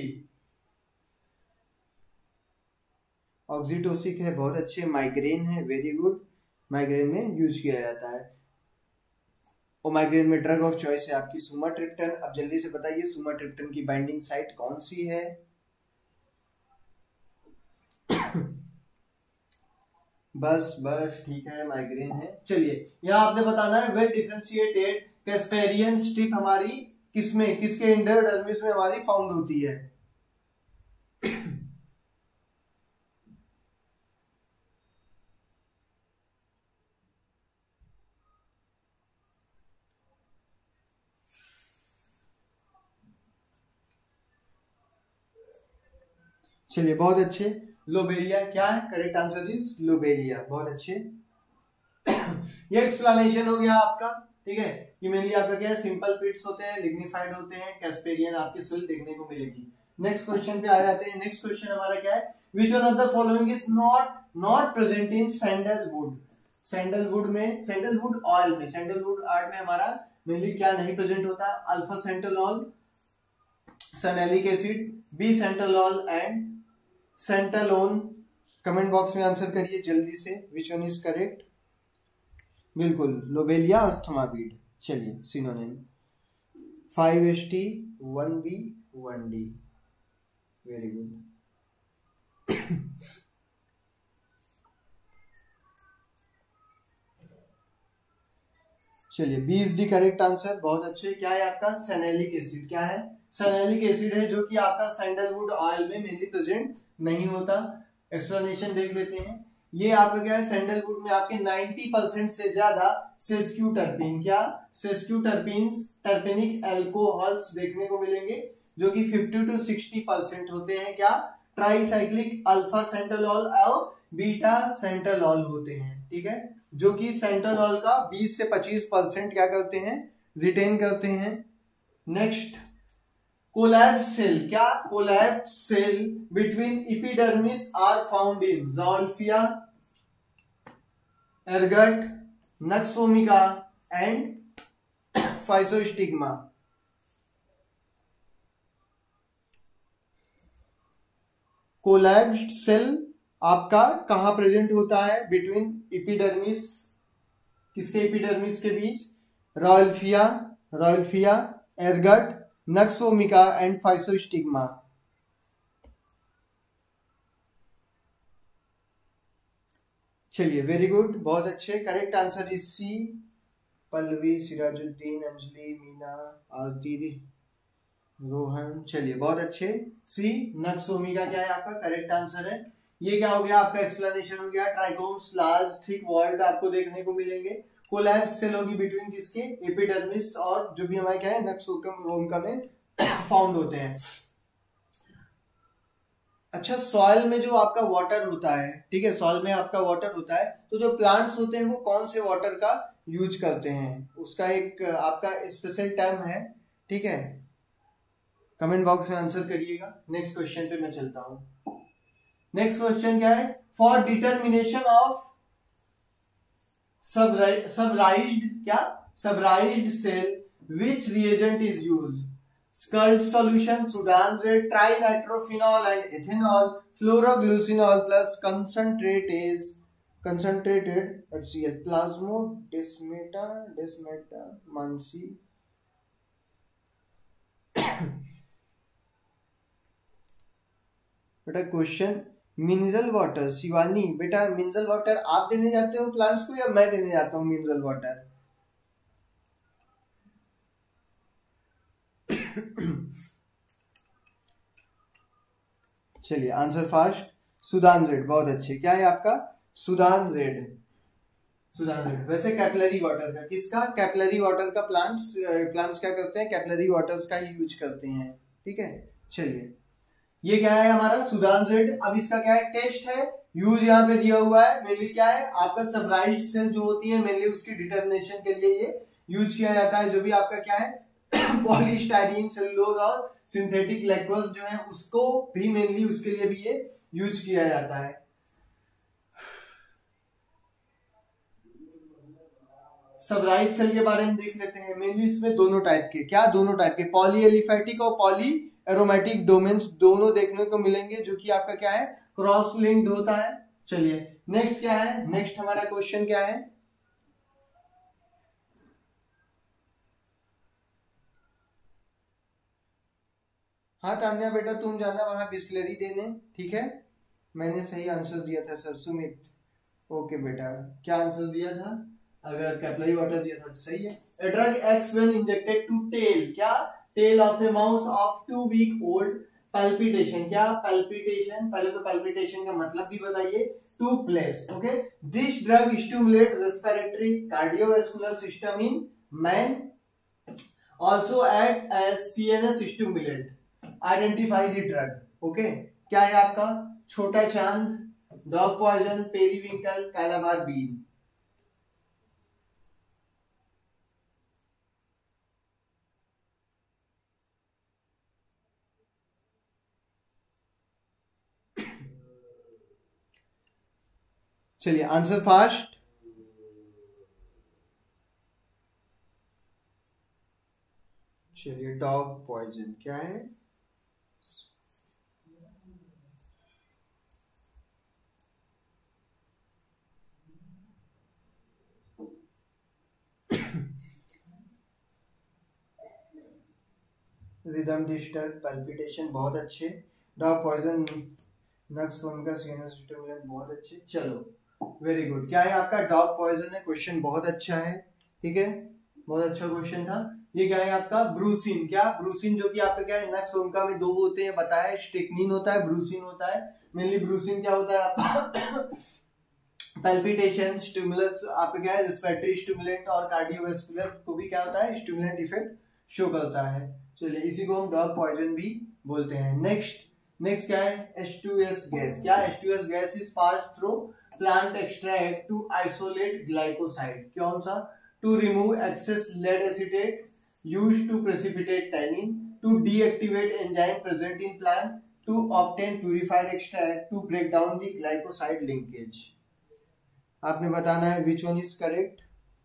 Oxytocic है, बहुत अच्छे, माइग्रेन है, वेरी गुड, माइग्रेन में यूज किया जाता है, और माइग्रेन में ड्रग ऑफ चॉइस है आपकी सुमाट्रिप्टन। अब जल्दी से बताइए सुमाट्रिप्टन की बाइंडिंग साइट कौन सी है। बस बस ठीक है, माइग्रेन है। चलिए यहाँ आपने बताना है वेल डिफरेंशिएटेड कैस्पेरियन स्ट्रिप हमारी किसमें, किसके इंडोडर्मिस में हमारी फाउंड होती है। चलिए बहुत अच्छे, लोबेलिया, क्या है करेक्ट आंसर इज लोबेलिया, बहुत अच्छे। ये एक्सप्लेनेशन हो गया आपका, ठीक है। ये मेनली आपका क्या है, सिंपल पिट्स होते हैं, लिग्निफाइड होते हैं, कैस्पेरियन आपकी सोइल देखने को मिलेगी। नेक्स्ट क्वेश्चन पे आ जाते हैं। नेक्स्ट क्वेश्चन हमारा क्या है, which one of the following is not not present in sandalwood. Sandalwood में, सैंडलवुड ऑयल में, सैंडलवुड ऑयल में हमारा मेनली क्या नहीं प्रेजेंट होता, alpha santalol, santalic acid, B santalol and santalone. Comment box में आंसर करिए जल्दी से, विच वन इज करेक्ट। बिल्कुल, लोबेलिया अस्थमावीड। चलिए synonym, five S T one B one D, very good. चलिए B is the correct answer, बहुत अच्छे। क्या है आपका सैनेलिक एसिड, क्या है सैनेलिक एसिड है, जो कि आपका सैंडलवुड ऑयल में मेनली प्रेजेंट नहीं होता। एक्सप्लेनेशन देख लेते हैं। ये आपका क्या है, सैंडलवुड में आपके नब्बे परसेंट से ज्यादा सेस्क्यू टर्पीन, क्या सेस्क्यू टर्पीन्स, टर्पेनिक एल्कोहल्स देखने को मिलेंगे, जो कि फिफ्टी टू सिक्सटी परसेंट होते हैं क्या, ट्राईसाइक्लिक अल्फा सेंट्रोलॉल और बीटा सेंट्रोलॉल होते हैं, ठीक है, जो कि सेंट्रोलॉल का बीस से पच्चीस परसेंट क्या करते हैं, रिटेन करते हैं। नेक्स्ट, कोलैप्स सेल, क्या collapse cell between epidermis are found in ज़ोल्फिया, ergot, nux vomica and Physostigma. Collapsed cell आपका कहां प्रेजेंट होता है, बिटवीन एपिडर्मिस, किसके एपिडर्मिस के बीच, रॉयल्फिया, रॉयल्फिया, एर्गट, नक्सोमिका एंड फाइसोस्टिग्मा। चलिए वेरी गुड, बहुत अच्छे, correct answer is C, Pallavi, Sirajuddin, Anjali, Meena, Aarti, Rohan. चलिए बहुत अच्छे, सी नक्सोमिका क्या है आपका करेक्ट आंसर है। ये क्या हो गया आपका एक्सप्लेनेशन हो गया। ट्राइकोम्स लार्ज थिक वॉल्ड आपको देखने को मिलेंगे। कोलैप्स सेल होगी बिटवीन किसके, एपिडर्मिस और जो भी हमारे क्या है नक्सोमिका में फाउंड होते हैं। अच्छा, सॉइल में जो आपका वाटर होता है, ठीक है, सॉइल में आपका वाटर होता है, तो जो प्लांट्स होते हैं वो कौन से वाटर का यूज करते हैं, उसका एक आपका स्पेशल टर्म है, ठीक है, कमेंट बॉक्स में आंसर करिएगा। नेक्स्ट क्वेश्चन पे मैं चलता हूं। नेक्स्ट क्वेश्चन क्या है, फॉर डिटर्मिनेशन ऑफ सबराइज्ड क्या suberized cell which reagent is used, Scald solution, Sudan red, trinitrophenol and ethanol, fluoroglucinol plus concentrate is concentrated HCl, plasmodesmata desmata mansi। बेटा question, mineral water, Shivani बेटा mineral water आप देने जाते हो plants को या मैं देने जाता हूँ मिनरल वाटर? चलिए आंसर फास्ट, सुदान रेड, बहुत अच्छे। क्या है आपका? Sudan red, Sudan red. वैसे कैपिलरी वाटर का, किसका? कैपिलरी वाटर का प्लांट्स प्लांट्स क्या करते हैं, कैपिलरी वाटर्स का ही यूज करते हैं, ठीक है। चलिए ये क्या है हमारा सुदान रेड। अब इसका क्या है, टेस्ट है, यूज यहाँ पे दिया हुआ है। मेनली क्या है आपका सबराइड सेल जो होती है, मेनली उसकी डिटर्मिनेशन के लिए ये यूज किया जाता है। जो भी आपका क्या है पॉलीस्टाइरीन, सेलुलोज और सिंथेटिक लैक्टोज जो है उसको भी मेनली उसके लिए भी ये यूज किया जाता है। सबराइज सेल के बारे में देख लेते हैं। मेनली इसमें दोनों टाइप के, क्या दोनों टाइप के, पॉली एलिफैटिक और पॉली एरोमेटिक डोमेन्स दोनों देखने को मिलेंगे, जो कि आपका क्या है क्रॉस लिंक्ड होता है। चलिए नेक्स्ट क्या है, नेक्स्ट हमारा क्वेश्चन क्या है, हाँ तान्या बेटा तुम जाना वहां बिस्लरी देने, ठीक है। मैंने सही आंसर दिया था सर, सुमित, ओके बेटा। क्या आंसर दिया था? अगर कैपिलरी वाटर दिया था तो सही है। A drug acts when injected to tail, क्या tail of a mouse of two week old, palpitation, क्या palpitation, पहले तो palpitation का मतलब भी बताइए, to place, okay। This drug stimulate respiratory cardiovascular system in man, also act as C N S stimulant, identify the drug, okay। क्या है आपका? Chhota Chand, dog poison, periwinkle, Calabar bean. चलिए आंसर फास्ट, चलिए डॉग पॉइजन क्या है? Rhythm disturb, palpitation, बहुत अच्छे। Dog poison, नक्सोन का सीएनएस स्टिमुलेंट, बहुत अच्छे। चलो वेरी गुड। क्या है आपका? डॉग पॉइजन है। क्वेश्चन बहुत अच्छा है, ठीक है, बहुत अच्छा क्वेश्चन था। ये क्या है आपका? ब्रूसिन, क्या ब्रूसिन जो कि आपका क्या है नक्सोनका में दो होते हैं बताया, स्टिक्निन होता है, ब्रूसिन होता है। मेनली ब्रूसिन क्या होता है आपका पैल्पिटेशन स्टिमुलस, आपका क्या है रिस्पिरेटरी स्टिमुलेंट और कार्डियोवास्कुलर को भी क्या होता है स्टिमुलेंट इफेक्ट शो करता है। चलिए इसी को हम डॉग पॉइजन भी बोलते हैं। नेक्स्ट नेक्स्ट क्या है? एच टू एस गैस, क्या H two S gas is pass through plant extract to isolate glycoside, कौन सा? To remove excess lead acetate, used to precipitate tannin, to deactivate enzyme present in plant, to obtain purified extract, to break down the glycoside linkage. आपने बताना है which one is correct.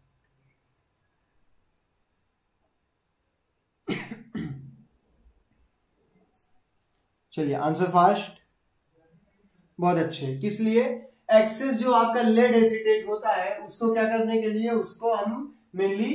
चलिए answer fast, बहुत अच्छे। किस लिए? Access जो आपका लेड एसिटेट होता है उसको क्या करने के लिए, उसको हम मेनली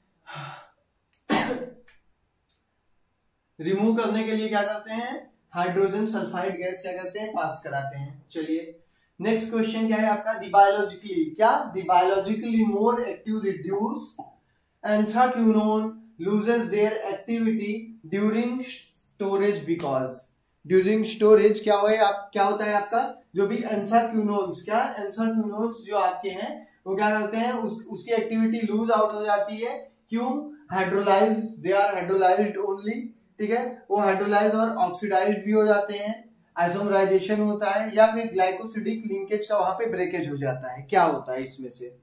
रिमूव करने के लिए क्या करते हैं, हाइड्रोजन सल्फाइड गैस क्या करते हैं, पास कराते हैं। चलिए नेक्स्ट क्वेश्चन क्या है आपका? द बायोलॉजिकली, क्या the biologically more active reduce anthraquinone loses their activity during storage, because during storage क्या हुआ है आप, क्या होता है आपका जो भी एंथ्राक्विनोन्स, क्या एंथ्राक्विनोन्स जो आपके हैं वो क्या करते हैं, उस उसकी एक्टिविटी लूज आउट हो जाती है। क्यों? Hydrolyse, they are hydrolysed only, ठीक है, वो हाइड्रोलाइज और ऑक्सीडाइज्ड भी हो जाते हैं। आइसोमराइजेशन होता है, या फिर ग्लाइकोसिडिक लिंकेज का वहां पे ब्रेकेज हो जाता है? क्या होता है इसमें से?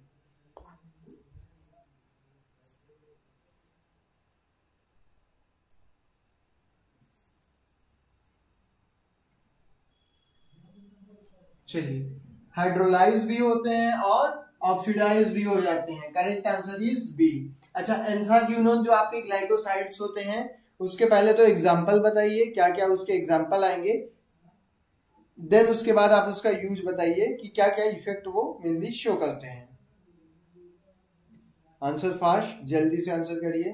चलिए, हाइड्रोलाइज भी होते हैं और ऑक्सीडाइज भी हो जाते हैं। Correct answer is B. अच्छा, एंथ्राक्विनोन जो आपके ग्लाइकोसाइड्स होते हैं, उसके पहले तो एग्जांपल बताइए, क्या क्या उसके एग्जांपल आएंगे, देन उसके बाद आप उसका यूज बताइए कि क्या क्या इफेक्ट वो मेनली शो करते हैं। आंसर फास्ट, जल्दी से आंसर करिए।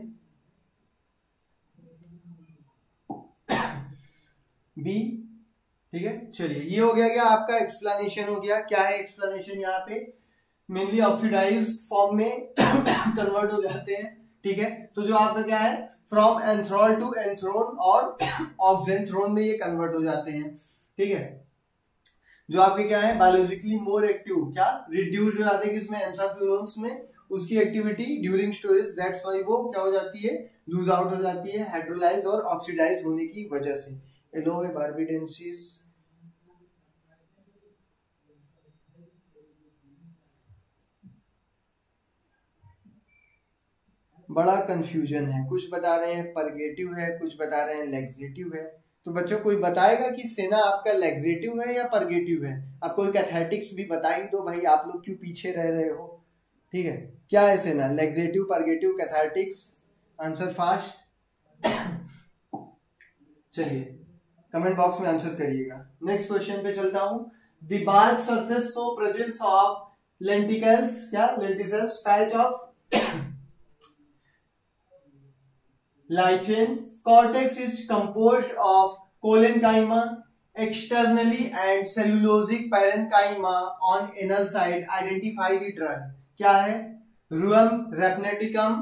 बी, ठीक है। चलिए, ये हो गया क्या आपका एक्सप्लेनेशन हो गया। क्या है एक्सप्लेनेशन? यहाँ पे मेनली ऑक्सीडाइज फॉर्म में कन्वर्ट हो जाते हैं, ठीक है। तो जो आपका क्या है, फ्रॉम एंथ्रॉल टू एंथ्रोन और ऑक्सेंथ्रोन में ये कन्वर्ट हो जाते हैं, ठीक है। जो आपके क्या है, बायोलॉजिकली मोर एक्टिव, क्या रिड्यूस हो जाते हैं किसमें, एंथ्राक्विनोन्स में, उसकी activity during storage, that's why वो क्या हो जाती है, लूज आउट हो जाती है, हाइड्रोलाइज और ऑक्सीडाइज होने की वजह से। एलोए बार्बाडेंसिस, बड़ा कंफ्यूजन है, कुछ बता रहे हैं परगेटिव है, कुछ बता रहे हैं लेग्जेटिव है। तो बच्चों कोई बताएगा कि सेना आपका लेग्जेटिव है या परगेटिव है? आप कोई कैथेटिक्स भी बता ही दो भाई, आप लोग क्यों पीछे रह रहे हो, ठीक है। क्या है senna, laxative, purgative, cathartics? Answer fast. चलिए, कमेंट बॉक्स में आंसर करिएगा। नेक्स्ट क्वेश्चन पे चलता हूं। The bark surface show presence of lenticels, क्या lenticels, patch of lichen. Cortex is composed of collenchyma externally and cellulosic parenchyma on inner side. Identify the drug. क्या है? Rheum rhapnaticum,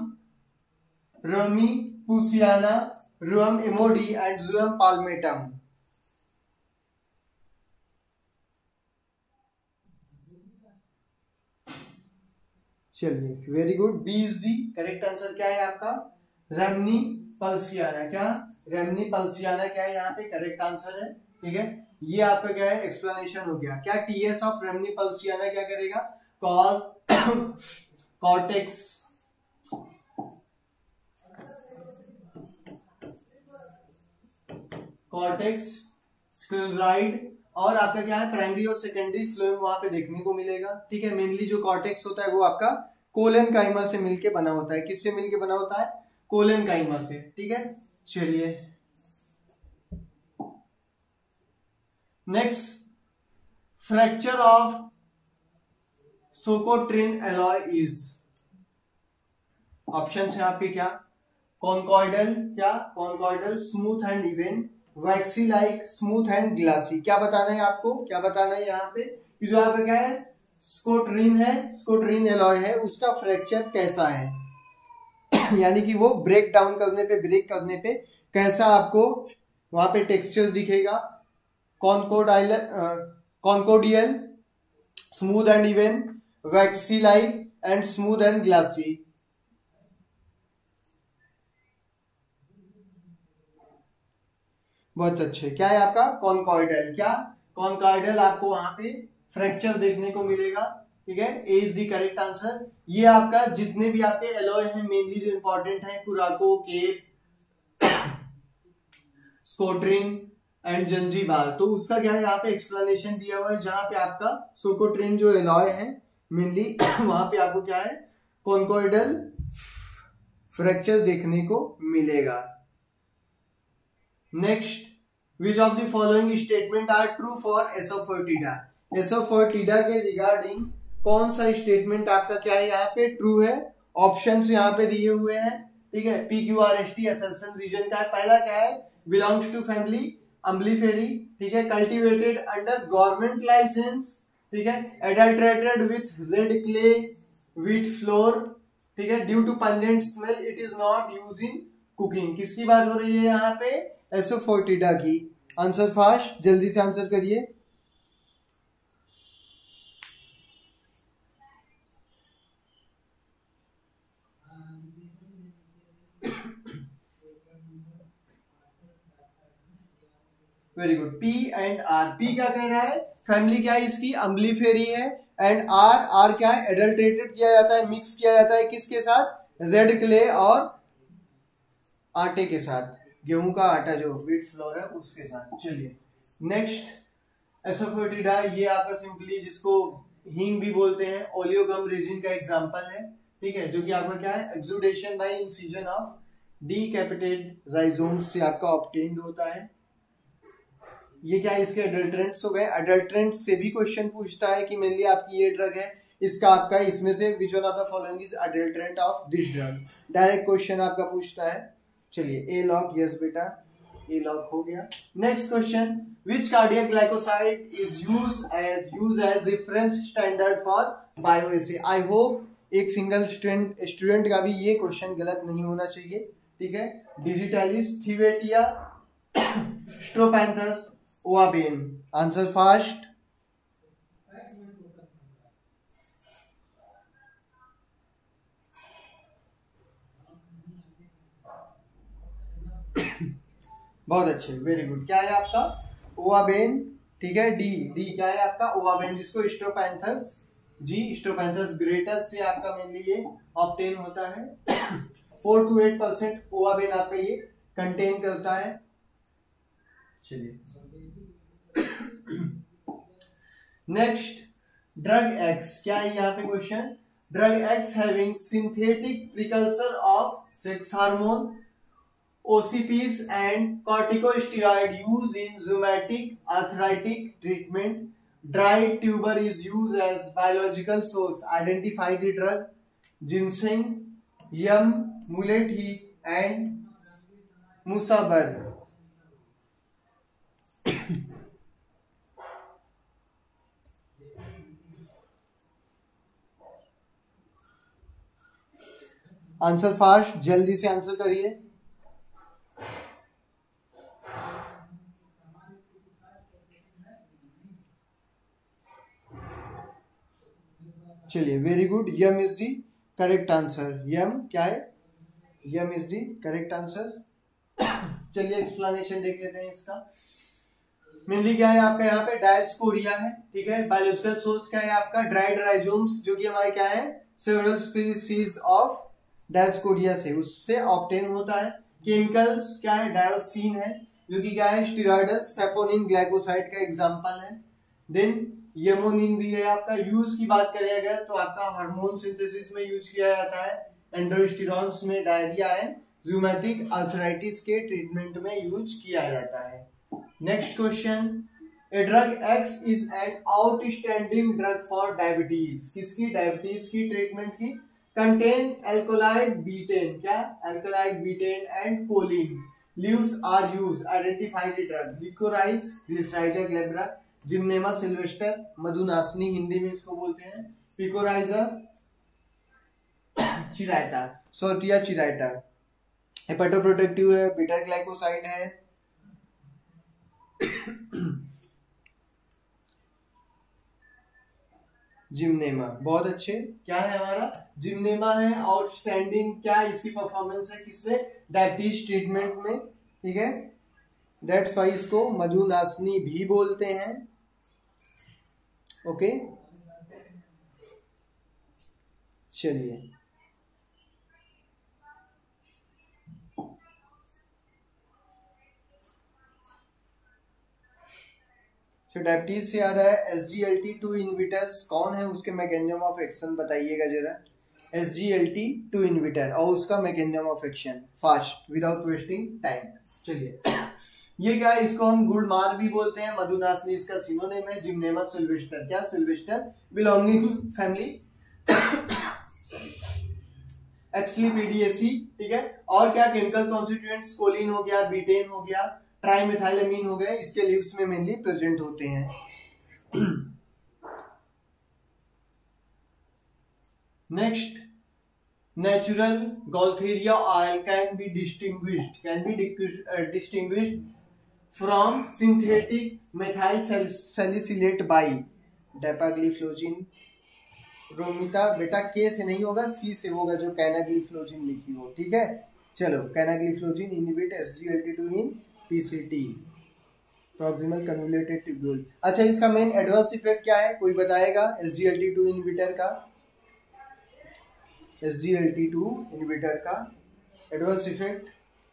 Rheumi Rheum imodi and Rheum palmatum. चलिए, very good, B is the correct answer. क्या है आपका? Rhamnus purshiana. क्या Rhamnus purshiana क्या है यहाँ पे करेक्ट आंसर है, ठीक है। ये आपका क्या है, एक्सप्लेनेशन हो गया। क्या टीएस ऑफ रेमनी पल्सियाना क्या करेगा, कॉर्टेक्स कॉर्टेक्स स्क्लेराइड और आपका क्या है, प्राइमरी और सेकेंडरी फ्लोएम वहां पे देखने को मिलेगा, ठीक है। मेनली जो कॉर्टेक्स होता है वो आपका कोलेनकाइमा से मिलके बना होता है। किससे मिलके बना होता है? कोलेनकाइमा से, ठीक है। चलिए, next, fracture of Socotrine aloe is, option है आपके क्या, कॉन्कॉइडल, क्या conchoidal, smooth and even, waxy like, smooth and glassy. क्या बताना है आपको, क्या बताना है यहाँ पे कि जो आपका क्या है, स्कोट्रिन है, स्कोट्रिन एलॉय है, उसका फ्रैक्चर कैसा है यानी कि वो ब्रेक डाउन करने पे, ब्रेक करने पे कैसा आपको वहां पे टेक्सचर दिखेगा। Conchoidal conchoidal, smooth and even, waxy like and smooth and glassy. बहुत अच्छे। क्या है आपका? कॉन्कॉइडल। क्या कॉन्कॉइडल आपको वहां पे फ्रैक्चर देखने को मिलेगा, ठीक है। A is the correct answer. ये आपका जितने भी आपके एलॉय हैं मेनली जो इंपॉर्टेंट है, कुराको, केप, स्कोट्रिन एंड जंजीबार, तो उसका क्या है यहाँ पे एक्सप्लेनेशन दिया हुआ है, जहां पे आपका सोकोट्रिन जो एलॉय है मेनली वहां पे आपको क्या है, कॉन्कॉइडल फ्रैक्चर देखने को मिलेगा। Next, which of the following statement are true for asafoetida. Asafoetida के रिगार्डिंग कौन सा स्टेटमेंट आपका क्या है यहाँ पे ट्रू है? ऑप्शंस यहाँ पे दिए हुए हैं, ठीक है। P Q R S T assertion reason का है। पहला क्या है, बिलोंग्स टू फैमिली अम्बलीफेरी, ठीक है। कल्टिवेटेड अंडर गवर्नमेंट लाइसेंस, ठीक है। Adulterated with red clay wheat flour, ठीक है। Due to pungent smell it is not use in cooking. किसकी बात हो रही है यहाँ पे? एसोफोर्टिडा की। आंसर फास्ट, जल्दी से आंसर करिए। Very good. P and R, P क्या कह रहा है, फैमिली क्या है इसकी, अम्लीफेरी है। एंड आर, आर क्या है, एडल्ट्रेटेड किया जाता है, मिक्स किया जाता है किसके साथ, जेड क्ले और आटे के साथ, गेहूं का आटा जो व्हीट फ्लोर है उसके साथ। चलिए नेक्स्ट एसोफोटिडा, ये आपका सिंपली जिसको हींग भी बोलते हैं, ओलियोगम रेजिन का एग्जांपल है, ठीक है, जो कि आपका क्या है, exudation by incision of decapitated rhizomes से आपका ऑब्टेन्ड होता है। ये क्या है, इसके अडल्ट्रेंट्स हो गए। अडल्ट्रेंट्स से भी क्वेश्चन पूछता है कि मेनली आपकी ये ड्रग है, इसका आपका इसमें से which one of the following is adulterant of this drug, direct question आपका पूछता है। चलिए ए लॉक, यस बेटा ए लॉक हो गया। Next question, which cardiac glycoside is use as use as reference standard for bioassay. I hope एक single student student का भी ये क्वेश्चन गलत नहीं होना चाहिए, ठीक है। Digitalis, Thevetia, Strophanthus, ouabain. Answer fast, बहुत अच्छे, वेरी गुड। क्या है आपका, ओआबेन, ठीक है। डी, डी क्या है आपका, ओआबेन, जिसको स्ट्रोपैंथस जी, स्ट्रोपैंथस ग्रेटस से आपका मेनली ये ऑब्टेन होता है। Four to eight percent ouabain आपका ये कंटेन करता है। चलिए नेक्स्ट, ड्रग एक्स, क्या है यहाँ पे question, drug X having synthetic precursor of sex hormone, O C Ps and corticosteroid used in rheumatic arthritic treatment. Dry tuber is used as biological source. Identify the drug. Ginseng, yum, mulethi and musabar. Answer fast, जल्दी से answer करिए। चलिए very good, yam is the correct answer. Yam क्या है, yam is the correct answer. चलिए explanation देख लेते हैं इसका। मेनली क्या है आपका यहाँ पे, डायस्कोरिया है, ठीक है। बायोलॉजिकल सोर्स क्या है आपका, ड्राइड राइजोम्स, जो कि हमारे क्या है, सेवरल स्पीसीज ऑफ डायस्कोरिया से उससे ऑब्टेन होता है। केमिकल्स क्या है, डायोसिन है, जो कि क्या है, स्टेरॉइडल सेपोनिन ग्लाइकोसाइड का एग्जांपल है। देन यमोनिन भी है आपका। यूज की बात करें अगर तो आपका हार्मोन सिंथेसिस में यूज किया जाता है, एंडोस्टेरॉन्स में डायरिया है, रूमेटिक आर्थराइटिस के ट्रीटमेंट में यूज किया जाता है। Next question, a drug X is an outstanding drug for diabetes, किसकी, डायबिटीज की ट्रीटमेंट की। कंटेन एल्कोलाइड बीटेन, क्या, alkaloid betaine and choline. Leaves are use, identify the drug. Liquorice, glycyrrhiza glabra, gymnema sylvestre, मधुनासिनी हिंदी में इसको बोलते हैं, picrorhiza chirata, swertia chirata. Hepatoprotective है, बीटा ग्लाइकोसाइड है। जिम्नेमा, बहुत अच्छे, क्या है हमारा, जिम्नेमा है। आउटस्टैंडिंग, क्या इसकी परफॉर्मेंस है किसमें, डायबिटीज ट्रीटमेंट में, ठीक है। दैट्स वाई इसको मधुनासिनी भी बोलते हैं, ओके। चलिए तो डायबिटीज से याद है, S G L T two inhibitors कौन है, उसके मैकेनिज्म ऑफ एक्शन बताइएगा जरा। S G L T two inhibitor और उसका mechanism of action, fast without wasting time. चलिए ये क्या है, इसको हम गुड़मार भी बोलते हैं, मधुनासिनी इसका सिनोनिम है। जिम्नेमा सिल्वेस्टर, क्या, सिल्वेस्टर, बिलोंगिंग फैमिली एक्सलिपीडिएसी, ठीक है। और क्या केमिकल कॉन्स्टिट्यूएंट्स, कोलिन हो गया, बीटेन हो गया, ट्राइमेथाइलमीन हो गए, इसके लीव्स में मेनली प्रेजेंट होते हैं। Next, natural gaultheria oil can be distinguished can be distinguished from synthetic methyl salicylate by dapagliflozin. Romita बेटा के से नहीं होगा, सी से होगा, जो कैनाग्लिफ्लोजिन लिखी हो, ठीक है। चलो canagliflozin inhibit SGLT two in PCT. Proximal convoluted tubule. अच्छा, इसका मेन एडवर्स इफेक्ट क्या है, कोई बताएगा? S G L T two inhibitor का S G L T two inhibitor का एडवर्स इफेक्ट।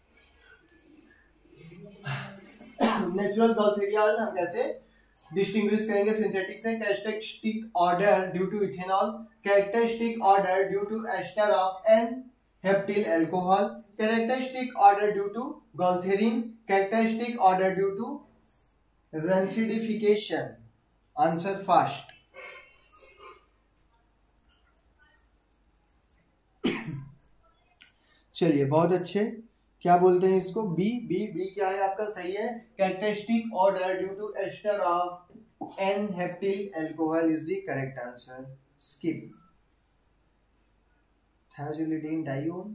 नेचुरल गॉल्थेरियल हम कैसे डिस्टिंग्विश करेंगे सिंथेटिक से? Characteristic odour due to ethanol, characteristic odour due to ester of n heptyl alcohol, characteristic odour due to gaultherin, characteristic odour due to rancidification. Answer fast. चलिए, बहुत अच्छे। क्या बोलते हैं इसको? बी बी बी क्या है आपका? सही है, characteristic odour due to ester of n heptyl alcohol is the correct answer. Skip. Thiazolidinedione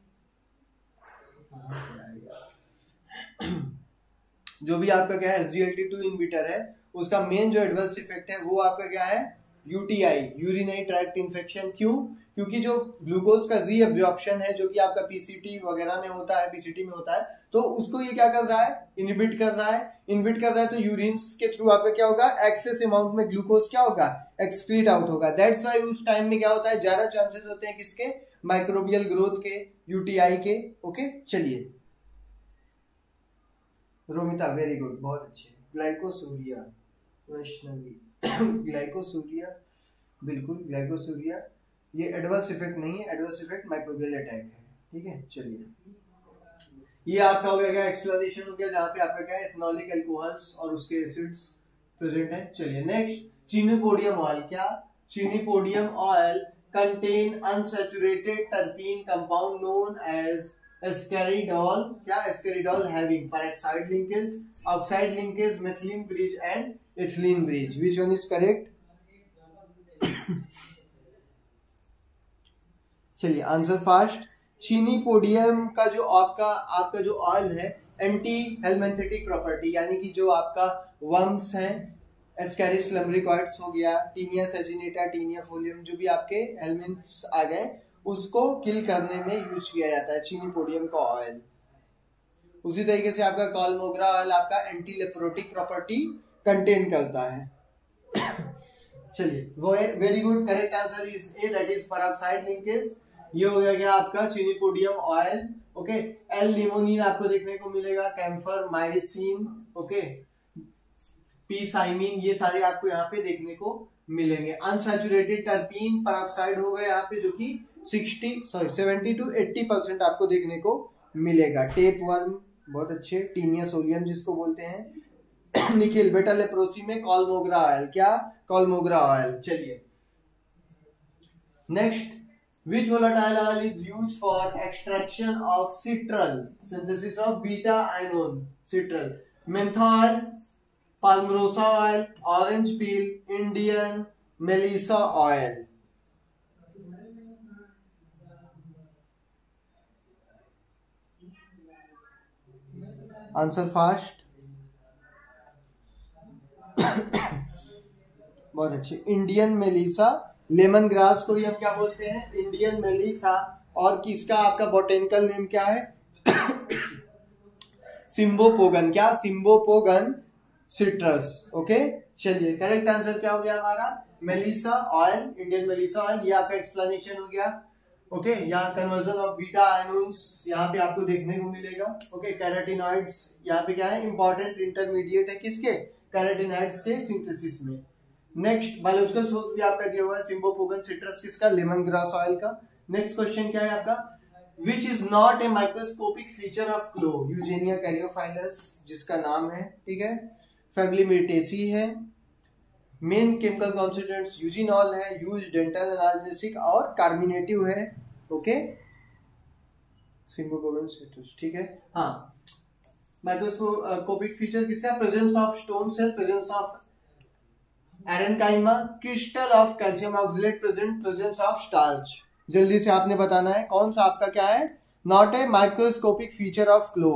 जो भी आपका क्या है S G L T two inhibitor है, उसका मेन जो एडवर्स इफेक्ट है वो आपका क्या है? UTI, urinary tract infection. क्यों? क्योंकि जो ग्लूकोज का री एब्जॉर्प्शन है जो कि आपका पीसीटी वगैरह में होता है, पीसीटी में होता है, तो उसको ये क्या कर रहा है? इनहिबिट कर रहा है। इनहिबिट कर रहा है तो यूरिन्स के थ्रू आपका क्या होगा? एक्सेस अमाउंट में ग्लूकोज क्या होगा? एक्सक्रीट आउट होगा। दैट्स व्हाई उस टाइम में क्या होता है? ज्यादा चांसेस होते हैं किसके? माइक्रोबियल ग्रोथ के, यूटीआई के। ओके, चलिए। रोमिता, वेरी गुड, बहुत अच्छे। ग्लाइकोसूरिया, वैष्णवी ग्लाइकोसूरिया, बिल्कुल ग्लाइकोसूरिया। ये एडवर्स इफेक्ट नहीं है, एडवर्स इफेक्ट माइक्रोबियल अटैक है। ठीक है, चलिए। ये आपका हो गया एक्सप्लेनेशन हो गया जहाँ पे आपका क्या है? एथनॉलिक अल्कोहल्स और उसके एसिड्स प्रेजेंट है। चलिए नेक्स्ट, चीनीपोडियम ऑयल। क्या? Chenopodium oil contain unsaturated terpene compound known as ascaridole. क्या? Ascaridole having peroxide linkage, oxide linkage, methylene bridge and ethylene bridge. Which one is correct? चलिए, आंसर फास्ट। चीनीपोडियम का जो आपका आपका जो ऑयल है, anti हेलमिंथेटिक property, यानी कि जो आपका वर्म्स हैं, एस्केरिस लम्ब्रिकॉइड्स हो गया, टीनिया सेजिनेटा, टीनिया फोलियम, जो भी आपके हेलमिंथ्स आ गए, उसको किल करने में यूज किया जाता है चीनीपोडियम का ऑयल। उसी तरीके से आपका कॉलमोग्रा ऑयल आपका एंटी लेप्रोटिक प्रॉपर्टी कंटेन करता है। चलिए, वो very good, correct answer is A, that is peroxide linkage. ये हो गया आपका chenopodium oil. Okay, L limonene आपको देखने को मिलेगा, camphor, myrcene, okay, P cymene, ये सारे आपको यहाँ पे देखने को मिलेंगे। अनसैचुरेटेड टर्पीन पेरोक्साइड हो गया यहाँ पे, जो कि साठ sorry seventy to eighty percent आपको देखने को मिलेगा। टेप वर्म, बहुत अच्छे। टीनिया सोलियम जिसको बोलते हैं। निखिल, बेटा लेप्रोसी में कॉलमोग्रा ऑयल। क्या? Chaulmoogra oil. चलिए next, which volatile oil is used for extraction of citral, synthesis of beta ion citral? menthol, palmarosa oil, orange peel, Indian melissa oil। Answer fast. बहुत अच्छे। Indian Melissa, lemon grass को ही हम क्या बोलते हैं? Indian melissa. और किसका आपका बोटेनिकल नेम क्या है? सिम्बोपोगन। क्या? Cymbopogon citrus. ओके, चलिए, करेक्ट आंसर क्या हो गया हमारा? Melissa oil, Indian melissa oil. ये आपका एक्सप्लेनेशन हो गया। ओके, यहाँ कन्वर्जन ऑफ बीटा आयनोन्स यहाँ पे आपको देखने को मिलेगा। ओके, कैरोटिनॉइड्स यहाँ पे क्या है? इंपॉर्टेंट इंटरमीडिएट है किसके? कैरोटिनॉइड्स के सिंथेसिस में। नेक्स्ट, बायोलॉजिकल सोर्स भी आपका दिया हुआ है, सिम्बोपोगन सिट्रस किसका? लेमन ग्रास ऑयल का। नेक्स्ट क्वेश्चन क्या है आपका? Which is not a microscopic feature of clove? Eugenia caryophyllus जिसका नाम है। ठीक है, फैमिली मिर्टेसी है। मेन केमिकल कॉन्स्टिट्यूएंट्स यूजिनॉल है, यूज डेंटल एनाल्जेसिक और कार्मिनेटिव है। Okay, cymbopogon citrus. ठीक है, हाँ। माइक्रोस्कोपिक फीचर किसका? Presence of stone cell, presence of aerenchyma, crystal of calcium oxalate present, presence of starch. जल्दी से आपने बताना है कौन सा आपका क्या है? Not a microscopic feature of clove.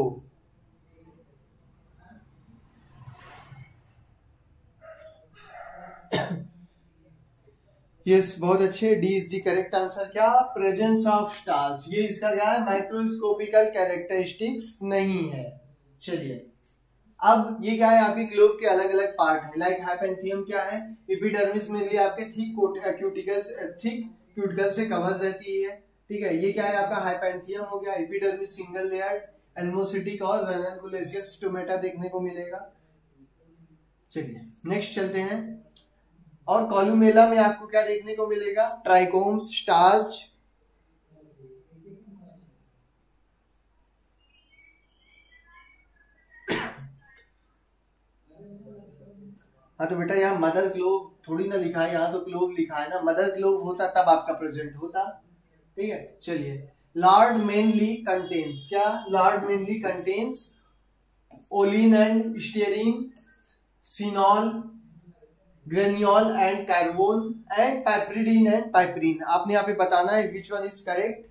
Yes, बहुत अच्छे। D is the correct answer. क्या? Presence of starch. ये इसका क्या है? माइक्रोस्कोपिकल कैरेक्टरिस्टिक्स नहीं है। चलिए अब ये क्या है, आपके ग्लोब के अलग अलग पार्ट है। लाइक हाइपेंथियम क्या है, एपिडर्मिस में आपके थिक क्यूटिकल्स थिक क्यूटिकल से कवर रहती है, ठीक है। ये क्या है आपका हाइपेंथियम हो गया, एपिडर्मिस सिंगल लेयर्ड, एल्मोसिटिक और रैनकुलेसियस स्टोमेटा देखने को मिलेगा। चलिए नेक्स्ट चलते हैं। और कॉलुमेला में आपको क्या देखने को मिलेगा, ट्राइकोम्स, स्टार्च, हाँ तो बेटा यहाँ मदर ग्लोब थोड़ी ना लिखा है, यहाँ तो ग्लोब लिखा है ना, मदर ग्लोब होता तब आपका प्रेजेंट होता, ठीक है। चलिए लॉर्ड मेनली कंटेन्स क्या, lard mainly contains olein and stearin, cineole, geraniol and carvone and piperidine and piperine. आपने यहाँ पे बताना है which one is correct.